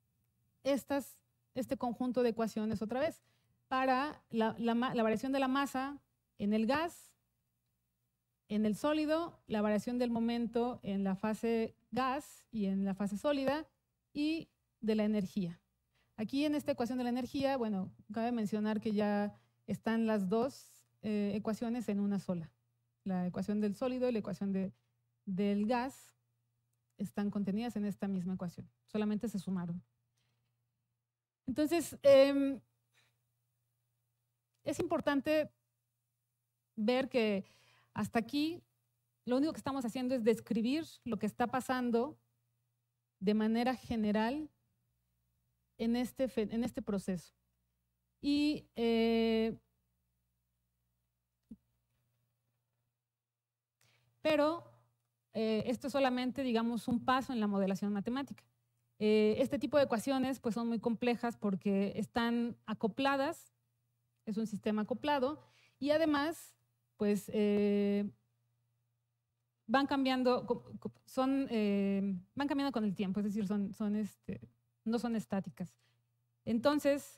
este conjunto de ecuaciones otra vez para la variación de la masa en el gas, en el sólido, la variación del momento en la fase gas y en la fase sólida y de la energía. Aquí en esta ecuación de la energía, bueno, cabe mencionar que ya están las dos ecuaciones en una sola. La ecuación del sólido y la ecuación del gas están contenidas en esta misma ecuación, solamente se sumaron. Entonces, es importante ver que hasta aquí lo único que estamos haciendo es describir lo que está pasando de manera general en este proceso. Y pero esto es solamente, digamos, un paso en la modelación matemática. Este tipo de ecuaciones pues, son muy complejas porque están acopladas, es un sistema acoplado, y además pues, van cambiando con el tiempo, es decir, no son estáticas. Entonces,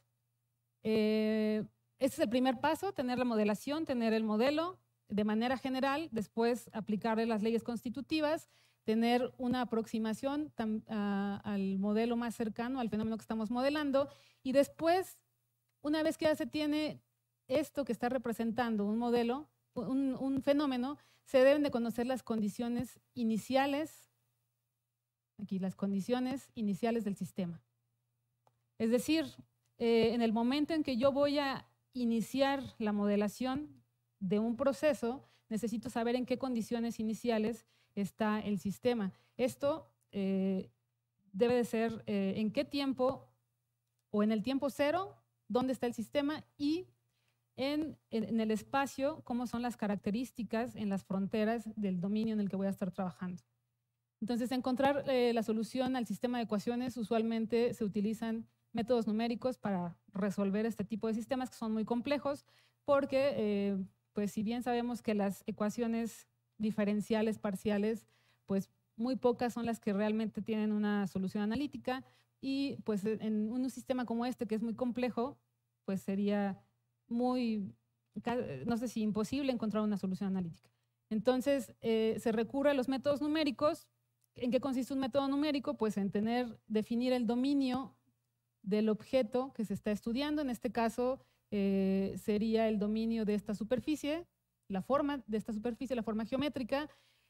este es el primer paso, tener la modelación, tener el modelo de manera general, después aplicarle las leyes constitutivas, tener una aproximación al modelo más cercano, al fenómeno que estamos modelando, y después, una vez que ya se tiene esto que está representando un modelo, un fenómeno, se deben de conocer las condiciones iniciales, aquí las condiciones iniciales del sistema. Es decir, en el momento en que yo voy a iniciar la modelación de un proceso, necesito saber en qué condiciones iniciales está el sistema. Esto debe de ser en qué tiempo o en el tiempo cero, dónde está el sistema y en el espacio, cómo son las características en las fronteras del dominio en el que voy a estar trabajando. Entonces, encontrar la solución al sistema de ecuaciones, usualmente se utilizan métodos numéricos para resolver este tipo de sistemas que son muy complejos porque, pues si bien sabemos que las ecuaciones diferenciales parciales, pues muy pocas son las que realmente tienen una solución analítica y pues en un sistema como este que es muy complejo, pues sería muy, no sé si imposible encontrar una solución analítica. Entonces, se recurre a los métodos numéricos. ¿En qué consiste un método numérico? Pues en definir el dominio del objeto que se está estudiando. En este caso, sería el dominio de esta superficie, la forma de esta superficie, la forma geométrica.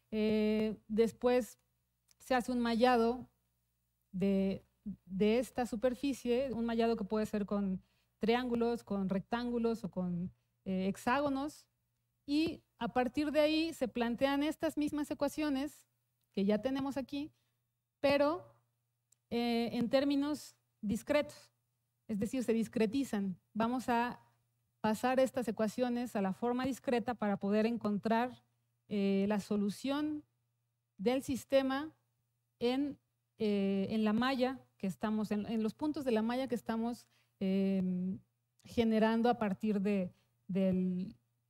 Después se hace un mallado de esta superficie, un mallado que puede ser con triángulos, con rectángulos o con hexágonos. Y a partir de ahí se plantean estas mismas ecuaciones que ya tenemos aquí, pero en términos discretos, es decir, se discretizan. Vamos a pasar estas ecuaciones a la forma discreta para poder encontrar la solución del sistema en la malla que estamos, en los puntos de la malla que estamos generando a partir en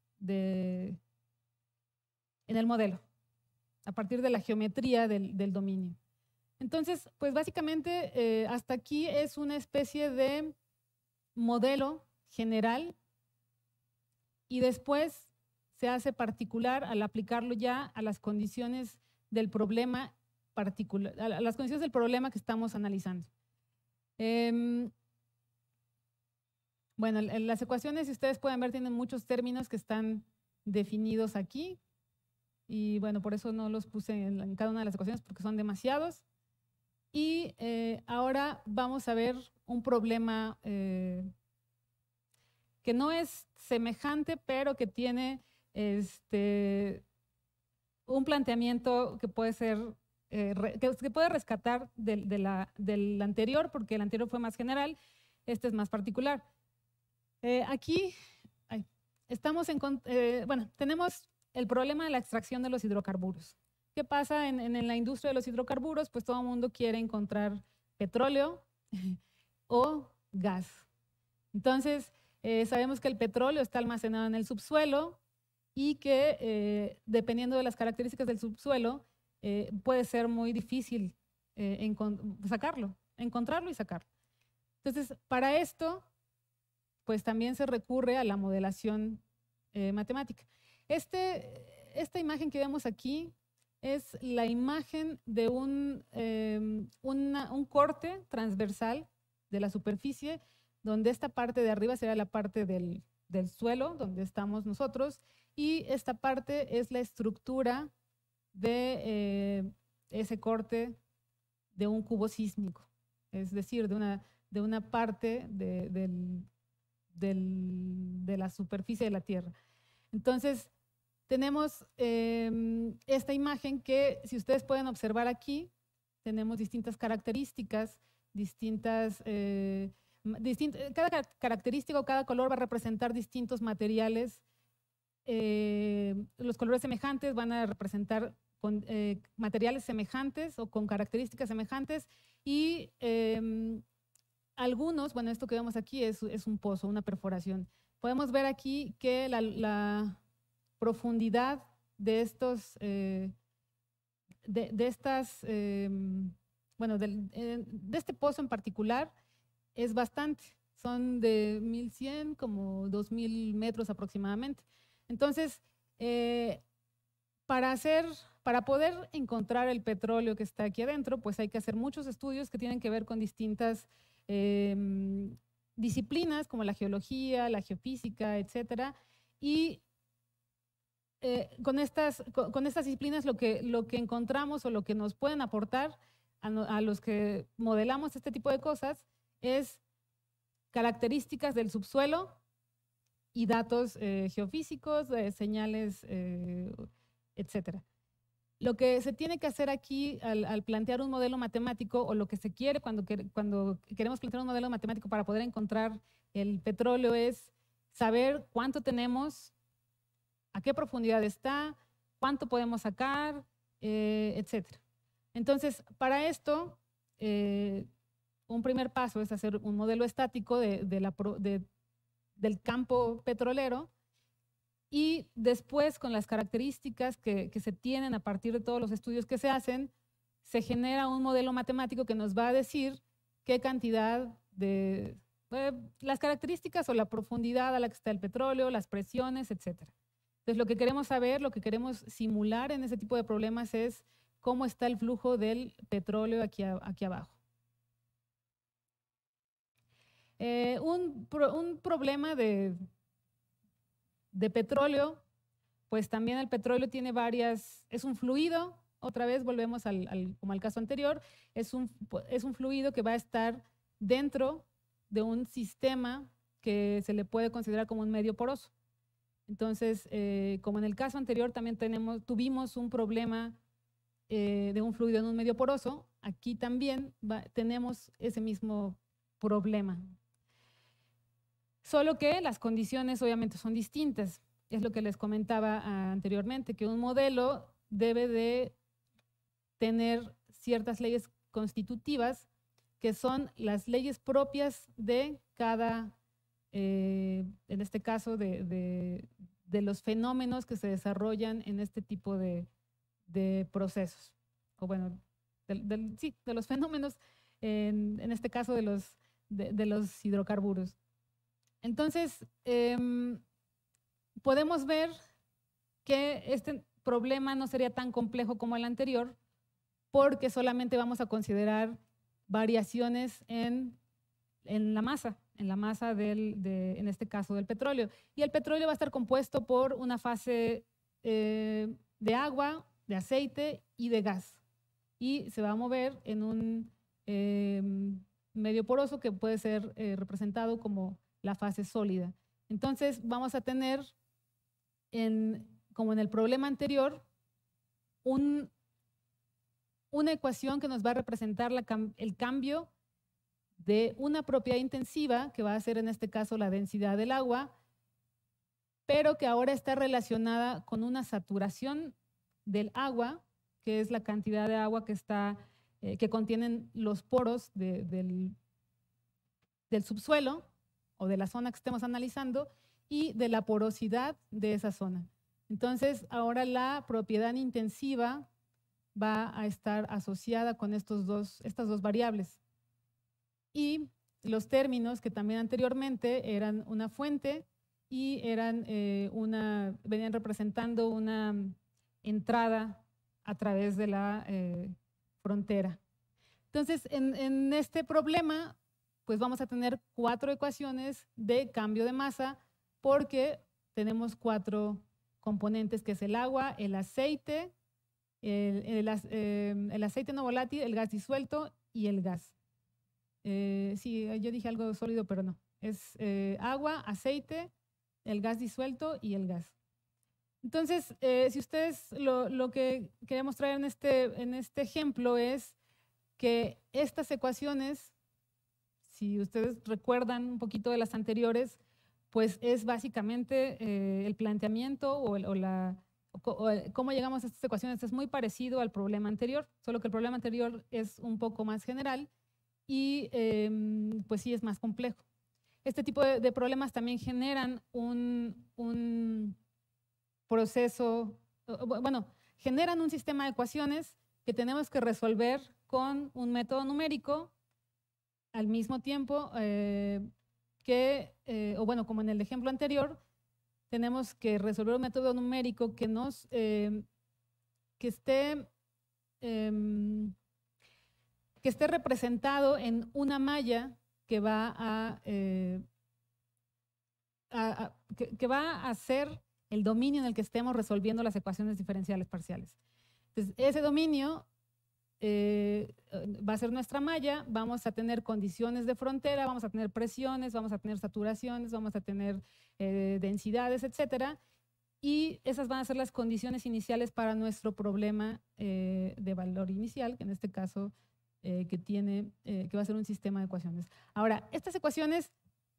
el modelo, a partir de la geometría del dominio. Entonces, pues básicamente hasta aquí es una especie de modelo general y después se hace particular al aplicarlo ya a las condiciones del problema particular, a las condiciones del problema que estamos analizando. Bueno, las ecuaciones, si ustedes pueden ver, tienen muchos términos que están definidos aquí y bueno, por eso no los puse en cada una de las ecuaciones porque son demasiados. Y ahora vamos a ver un problema que no es semejante, pero que tiene un planteamiento que puede ser, que puede rescatar del anterior, porque el anterior fue más general, este es más particular. Aquí estamos bueno, tenemos el problema de la extracción de los hidrocarburos. ¿Qué pasa en la industria de los hidrocarburos? Pues todo el mundo quiere encontrar petróleo o gas. Entonces, sabemos que el petróleo está almacenado en el subsuelo y que dependiendo de las características del subsuelo, puede ser muy difícil encontrarlo y sacarlo. Entonces, para esto, pues también se recurre a la modelación matemática. Esta imagen que vemos aquí es la imagen de un corte transversal de la superficie, donde esta parte de arriba será la parte del suelo, donde estamos nosotros, y esta parte es la estructura de ese corte de un cubo sísmico, es decir, de una parte de la superficie de la Tierra. Entonces, tenemos esta imagen que, si ustedes pueden observar aquí, tenemos distintas características, cada característica o cada color va a representar distintos materiales. Los colores semejantes van a representar materiales semejantes o con características semejantes y algunos, bueno, esto que vemos aquí es un pozo, una perforación. Podemos ver aquí que la profundidad de este pozo en particular es bastante, son de 1100 como 2000 metros aproximadamente. Entonces, para poder encontrar el petróleo que está aquí adentro, pues hay que hacer muchos estudios que tienen que ver con distintas disciplinas como la geología, la geofísica, etcétera, y con estas disciplinas lo que encontramos o lo que nos pueden aportar a los que modelamos este tipo de cosas es características del subsuelo y datos geofísicos, señales, etcétera. Lo que se tiene que hacer aquí al plantear un modelo matemático, o lo que se quiere cuando queremos plantear un modelo matemático para poder encontrar el petróleo, es saber cuánto tenemos, a qué profundidad está, cuánto podemos sacar, etcétera. Entonces, para esto, un primer paso es hacer un modelo estático del campo petrolero, y después, con las características que se tienen a partir de todos los estudios que se hacen, se genera un modelo matemático que nos va a decir qué cantidad de las características o la profundidad a la que está el petróleo, las presiones, etcétera. Entonces, lo que queremos saber, lo que queremos simular en ese tipo de problemas es cómo está el flujo del petróleo aquí abajo. Un problema de petróleo, pues también el petróleo tiene es un fluido, otra vez volvemos como al caso anterior, es un fluido que va a estar dentro de un sistema que se le puede considerar como un medio poroso. Entonces, como en el caso anterior también tuvimos un problema de un fluido en un medio poroso, aquí también tenemos ese mismo problema. Solo que las condiciones obviamente son distintas. Es lo que les comentaba anteriormente, que un modelo debe de tener ciertas leyes constitutivas que son las leyes propias de cada, en este caso, de los fenómenos que se desarrollan en este tipo de procesos. O bueno, sí, de los fenómenos, en este caso de los hidrocarburos. Entonces, podemos ver que este problema no sería tan complejo como el anterior, porque solamente vamos a considerar variaciones en la masa en este caso del petróleo. Y el petróleo va a estar compuesto por una fase de agua, de aceite y de gas. Y se va a mover en un medio poroso que puede ser representado como la fase sólida. Entonces vamos a tener, como en el problema anterior, una ecuación que nos va a representar el cambio de una propiedad intensiva, que va a ser en este caso la densidad del agua, pero que ahora está relacionada con una saturación del agua, que es la cantidad de agua que contienen los poros del subsuelo o de la zona que estemos analizando y de la porosidad de esa zona. Entonces, ahora la propiedad intensiva va a estar asociada con estas dos variables. Y los términos que también anteriormente eran una fuente y venían representando una entrada a través de la frontera. Entonces, en este problema, pues vamos a tener 4 ecuaciones de cambio de masa porque tenemos 4 componentes, que es el agua, el aceite, el aceite no volátil, el gas disuelto y el gas. Sí, yo dije algo sólido, pero no. Es agua, aceite, el gas disuelto y el gas. Entonces, si ustedes lo que queremos traer en este ejemplo es que estas ecuaciones, si ustedes recuerdan un poquito de las anteriores, pues es básicamente el planteamiento o cómo llegamos a estas ecuaciones es muy parecido al problema anterior, solo que el problema anterior es un poco más general y pues sí es más complejo. Este tipo de problemas también generan un proceso, bueno, generan un sistema de ecuaciones que tenemos que resolver con un método numérico al mismo tiempo como en el ejemplo anterior, tenemos que resolver un método numérico que esté representado en una malla que va a ser el dominio en el que estemos resolviendo las ecuaciones diferenciales parciales. Entonces, ese dominio va a ser nuestra malla, vamos a tener condiciones de frontera, vamos a tener presiones, vamos a tener saturaciones, vamos a tener densidades, etcétera, y esas van a ser las condiciones iniciales para nuestro problema de valor inicial, que en este caso que va a ser un sistema de ecuaciones. Ahora, estas ecuaciones,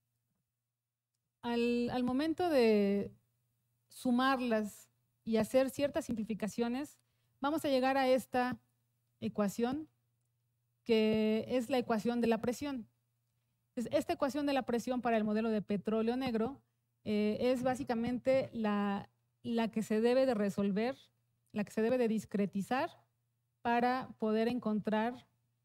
al momento de sumarlas y hacer ciertas simplificaciones, vamos a llegar a esta ecuación, que es la ecuación de la presión. Entonces, esta ecuación de la presión para el modelo de petróleo negro es básicamente la que se debe de resolver, la que se debe de discretizar para poder encontrar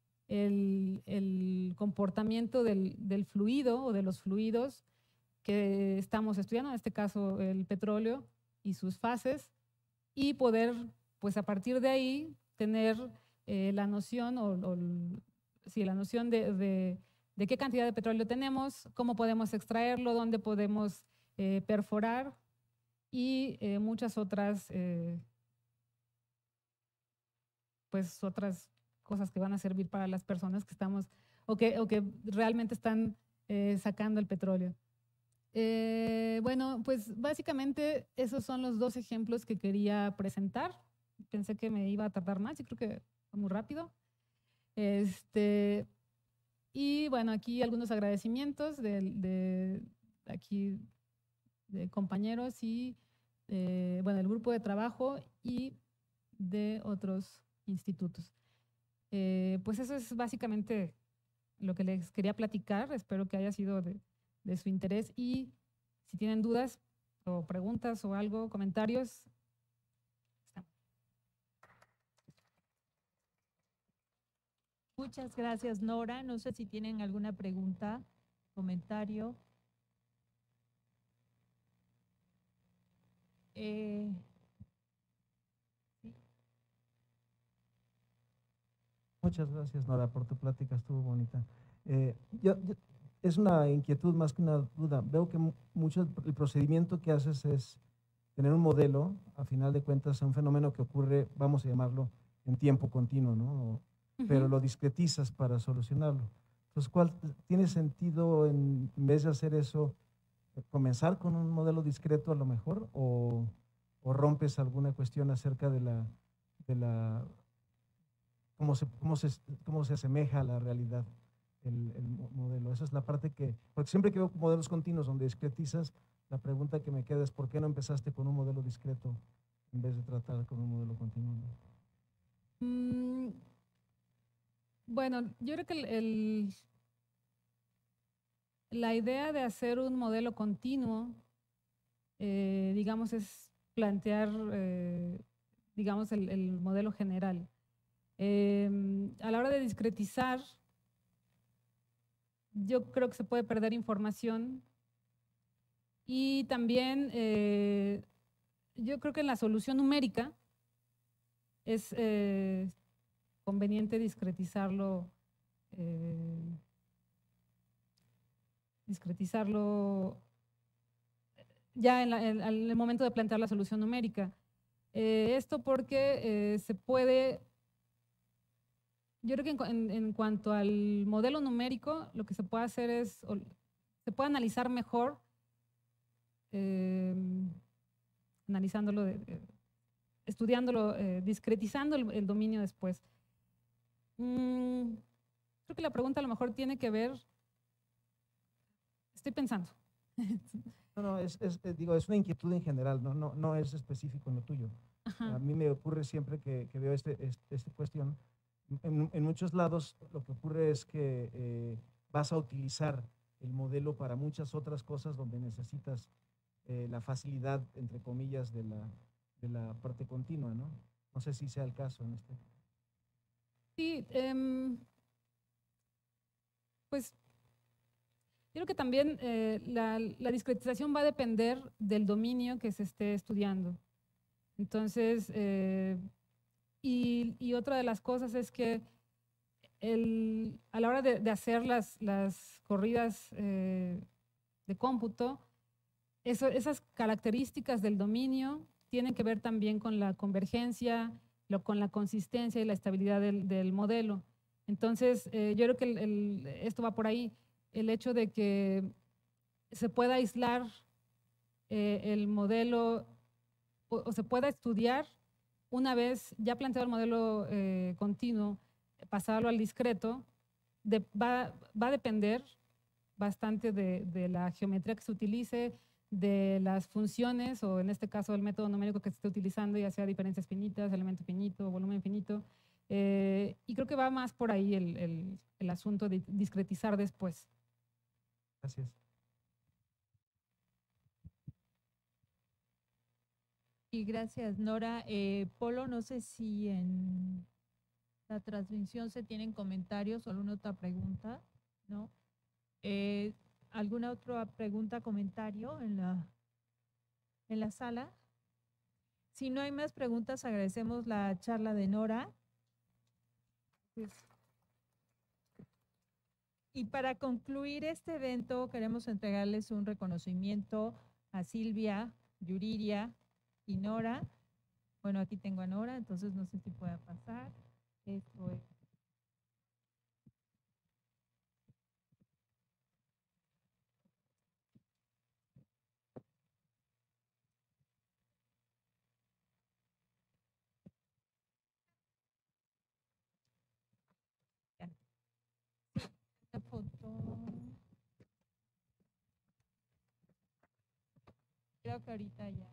el comportamiento del fluido o de los fluidos que estamos estudiando, en este caso el petróleo y sus fases, y poder, pues a partir de ahí, tener la noción la noción de qué cantidad de petróleo tenemos, cómo podemos extraerlo, dónde podemos perforar y muchas otras otras cosas que van a servir para las personas que estamos o que realmente están sacando el petróleo. Bueno, pues básicamente esos son los 2 ejemplos que quería presentar. Pensé que me iba a tardar más y creo que fue muy rápido. Y bueno, aquí algunos agradecimientos aquí de compañeros y, bueno, el grupo de trabajo y de otros institutos. Pues eso es básicamente lo que les quería platicar. Espero que haya sido de su interés y si tienen dudas o preguntas o algo, comentarios. Muchas gracias, Nora. No sé si tienen alguna pregunta, comentario. ¿Sí? Muchas gracias, Nora, por tu plática, estuvo bonita. Es una inquietud más que una duda. Veo que mucho el procedimiento que haces es tener un modelo, a final de cuentas, un fenómeno que ocurre, vamos a llamarlo, en tiempo continuo, ¿no? Pero lo discretizas para solucionarlo. Entonces, ¿tiene sentido en vez de hacer eso, comenzar con un modelo discreto a lo mejor, o rompes alguna cuestión acerca de la cómo se asemeja a la realidad el modelo? Esa es la parte porque siempre que veo modelos continuos donde discretizas, la pregunta que me queda es ¿por qué no empezaste con un modelo discreto en vez de tratar con un modelo continuo? Bueno, yo creo que la idea de hacer un modelo continuo, digamos, es plantear, digamos, el modelo general. A la hora de discretizar, yo creo que se puede perder información y también yo creo que en la solución numérica es conveniente discretizarlo ya en el momento de plantear la solución numérica. Esto porque se puede, yo creo que en cuanto al modelo numérico, lo que se puede hacer es, se puede analizar mejor, analizándolo, estudiándolo, discretizando el dominio después. Creo que la pregunta a lo mejor tiene que ver, estoy pensando. No, digo, es una inquietud en general, no es específico en lo tuyo. Ajá. A mí me ocurre siempre que veo esta cuestión. En muchos lados lo que ocurre es que vas a utilizar el modelo para muchas otras cosas donde necesitas la facilidad, entre comillas, de la parte continua, ¿no? No sé si sea el caso en este. Sí, pues yo creo que también la discretización va a depender del dominio que se esté estudiando. Entonces, y otra de las cosas es que a la hora de hacer las corridas de cómputo, esas características del dominio tienen que ver también con la convergencia, con la consistencia y la estabilidad del modelo. Entonces, yo creo que esto va por ahí, el hecho de que se pueda aislar el modelo o se pueda estudiar una vez ya planteado el modelo continuo, pasarlo al discreto, va a depender bastante de la geometría que se utilice, de las funciones, o en este caso el método numérico que se esté utilizando, ya sea diferencias finitas, elemento finito, volumen finito. Y creo que va más por ahí el asunto de discretizar después. Gracias. Y gracias, Nora. Polo, no sé si en la transmisión se tienen comentarios o alguna otra pregunta, ¿no? ¿Alguna otra pregunta, comentario en la sala? Si no hay más preguntas, agradecemos la charla de Nora. Y para concluir este evento, queremos entregarles un reconocimiento a Silvia, Yuriria y Nora. Bueno, aquí tengo a Nora, entonces no sé si pueda pasar. Esto es. Esta foto. creo que ahorita ya.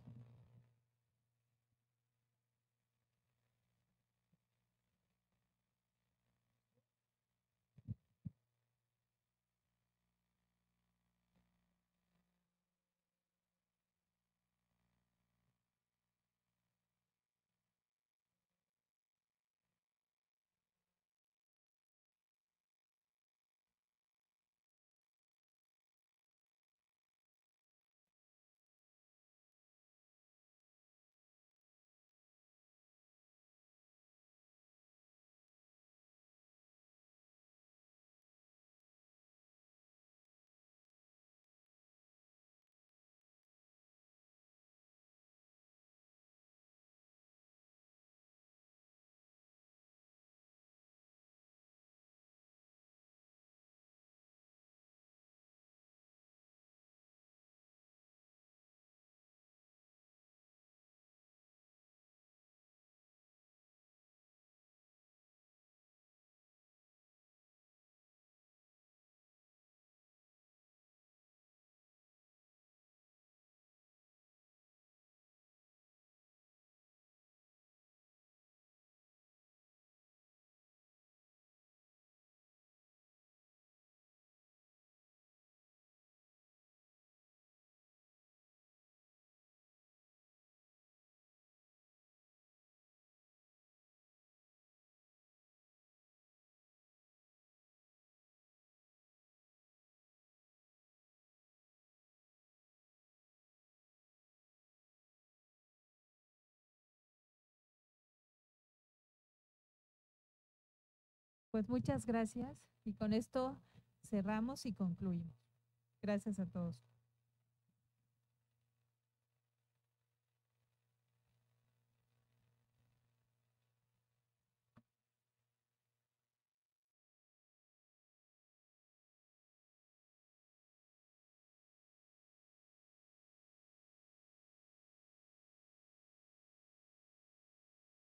Pues muchas gracias y con esto cerramos y concluimos. Gracias a todos.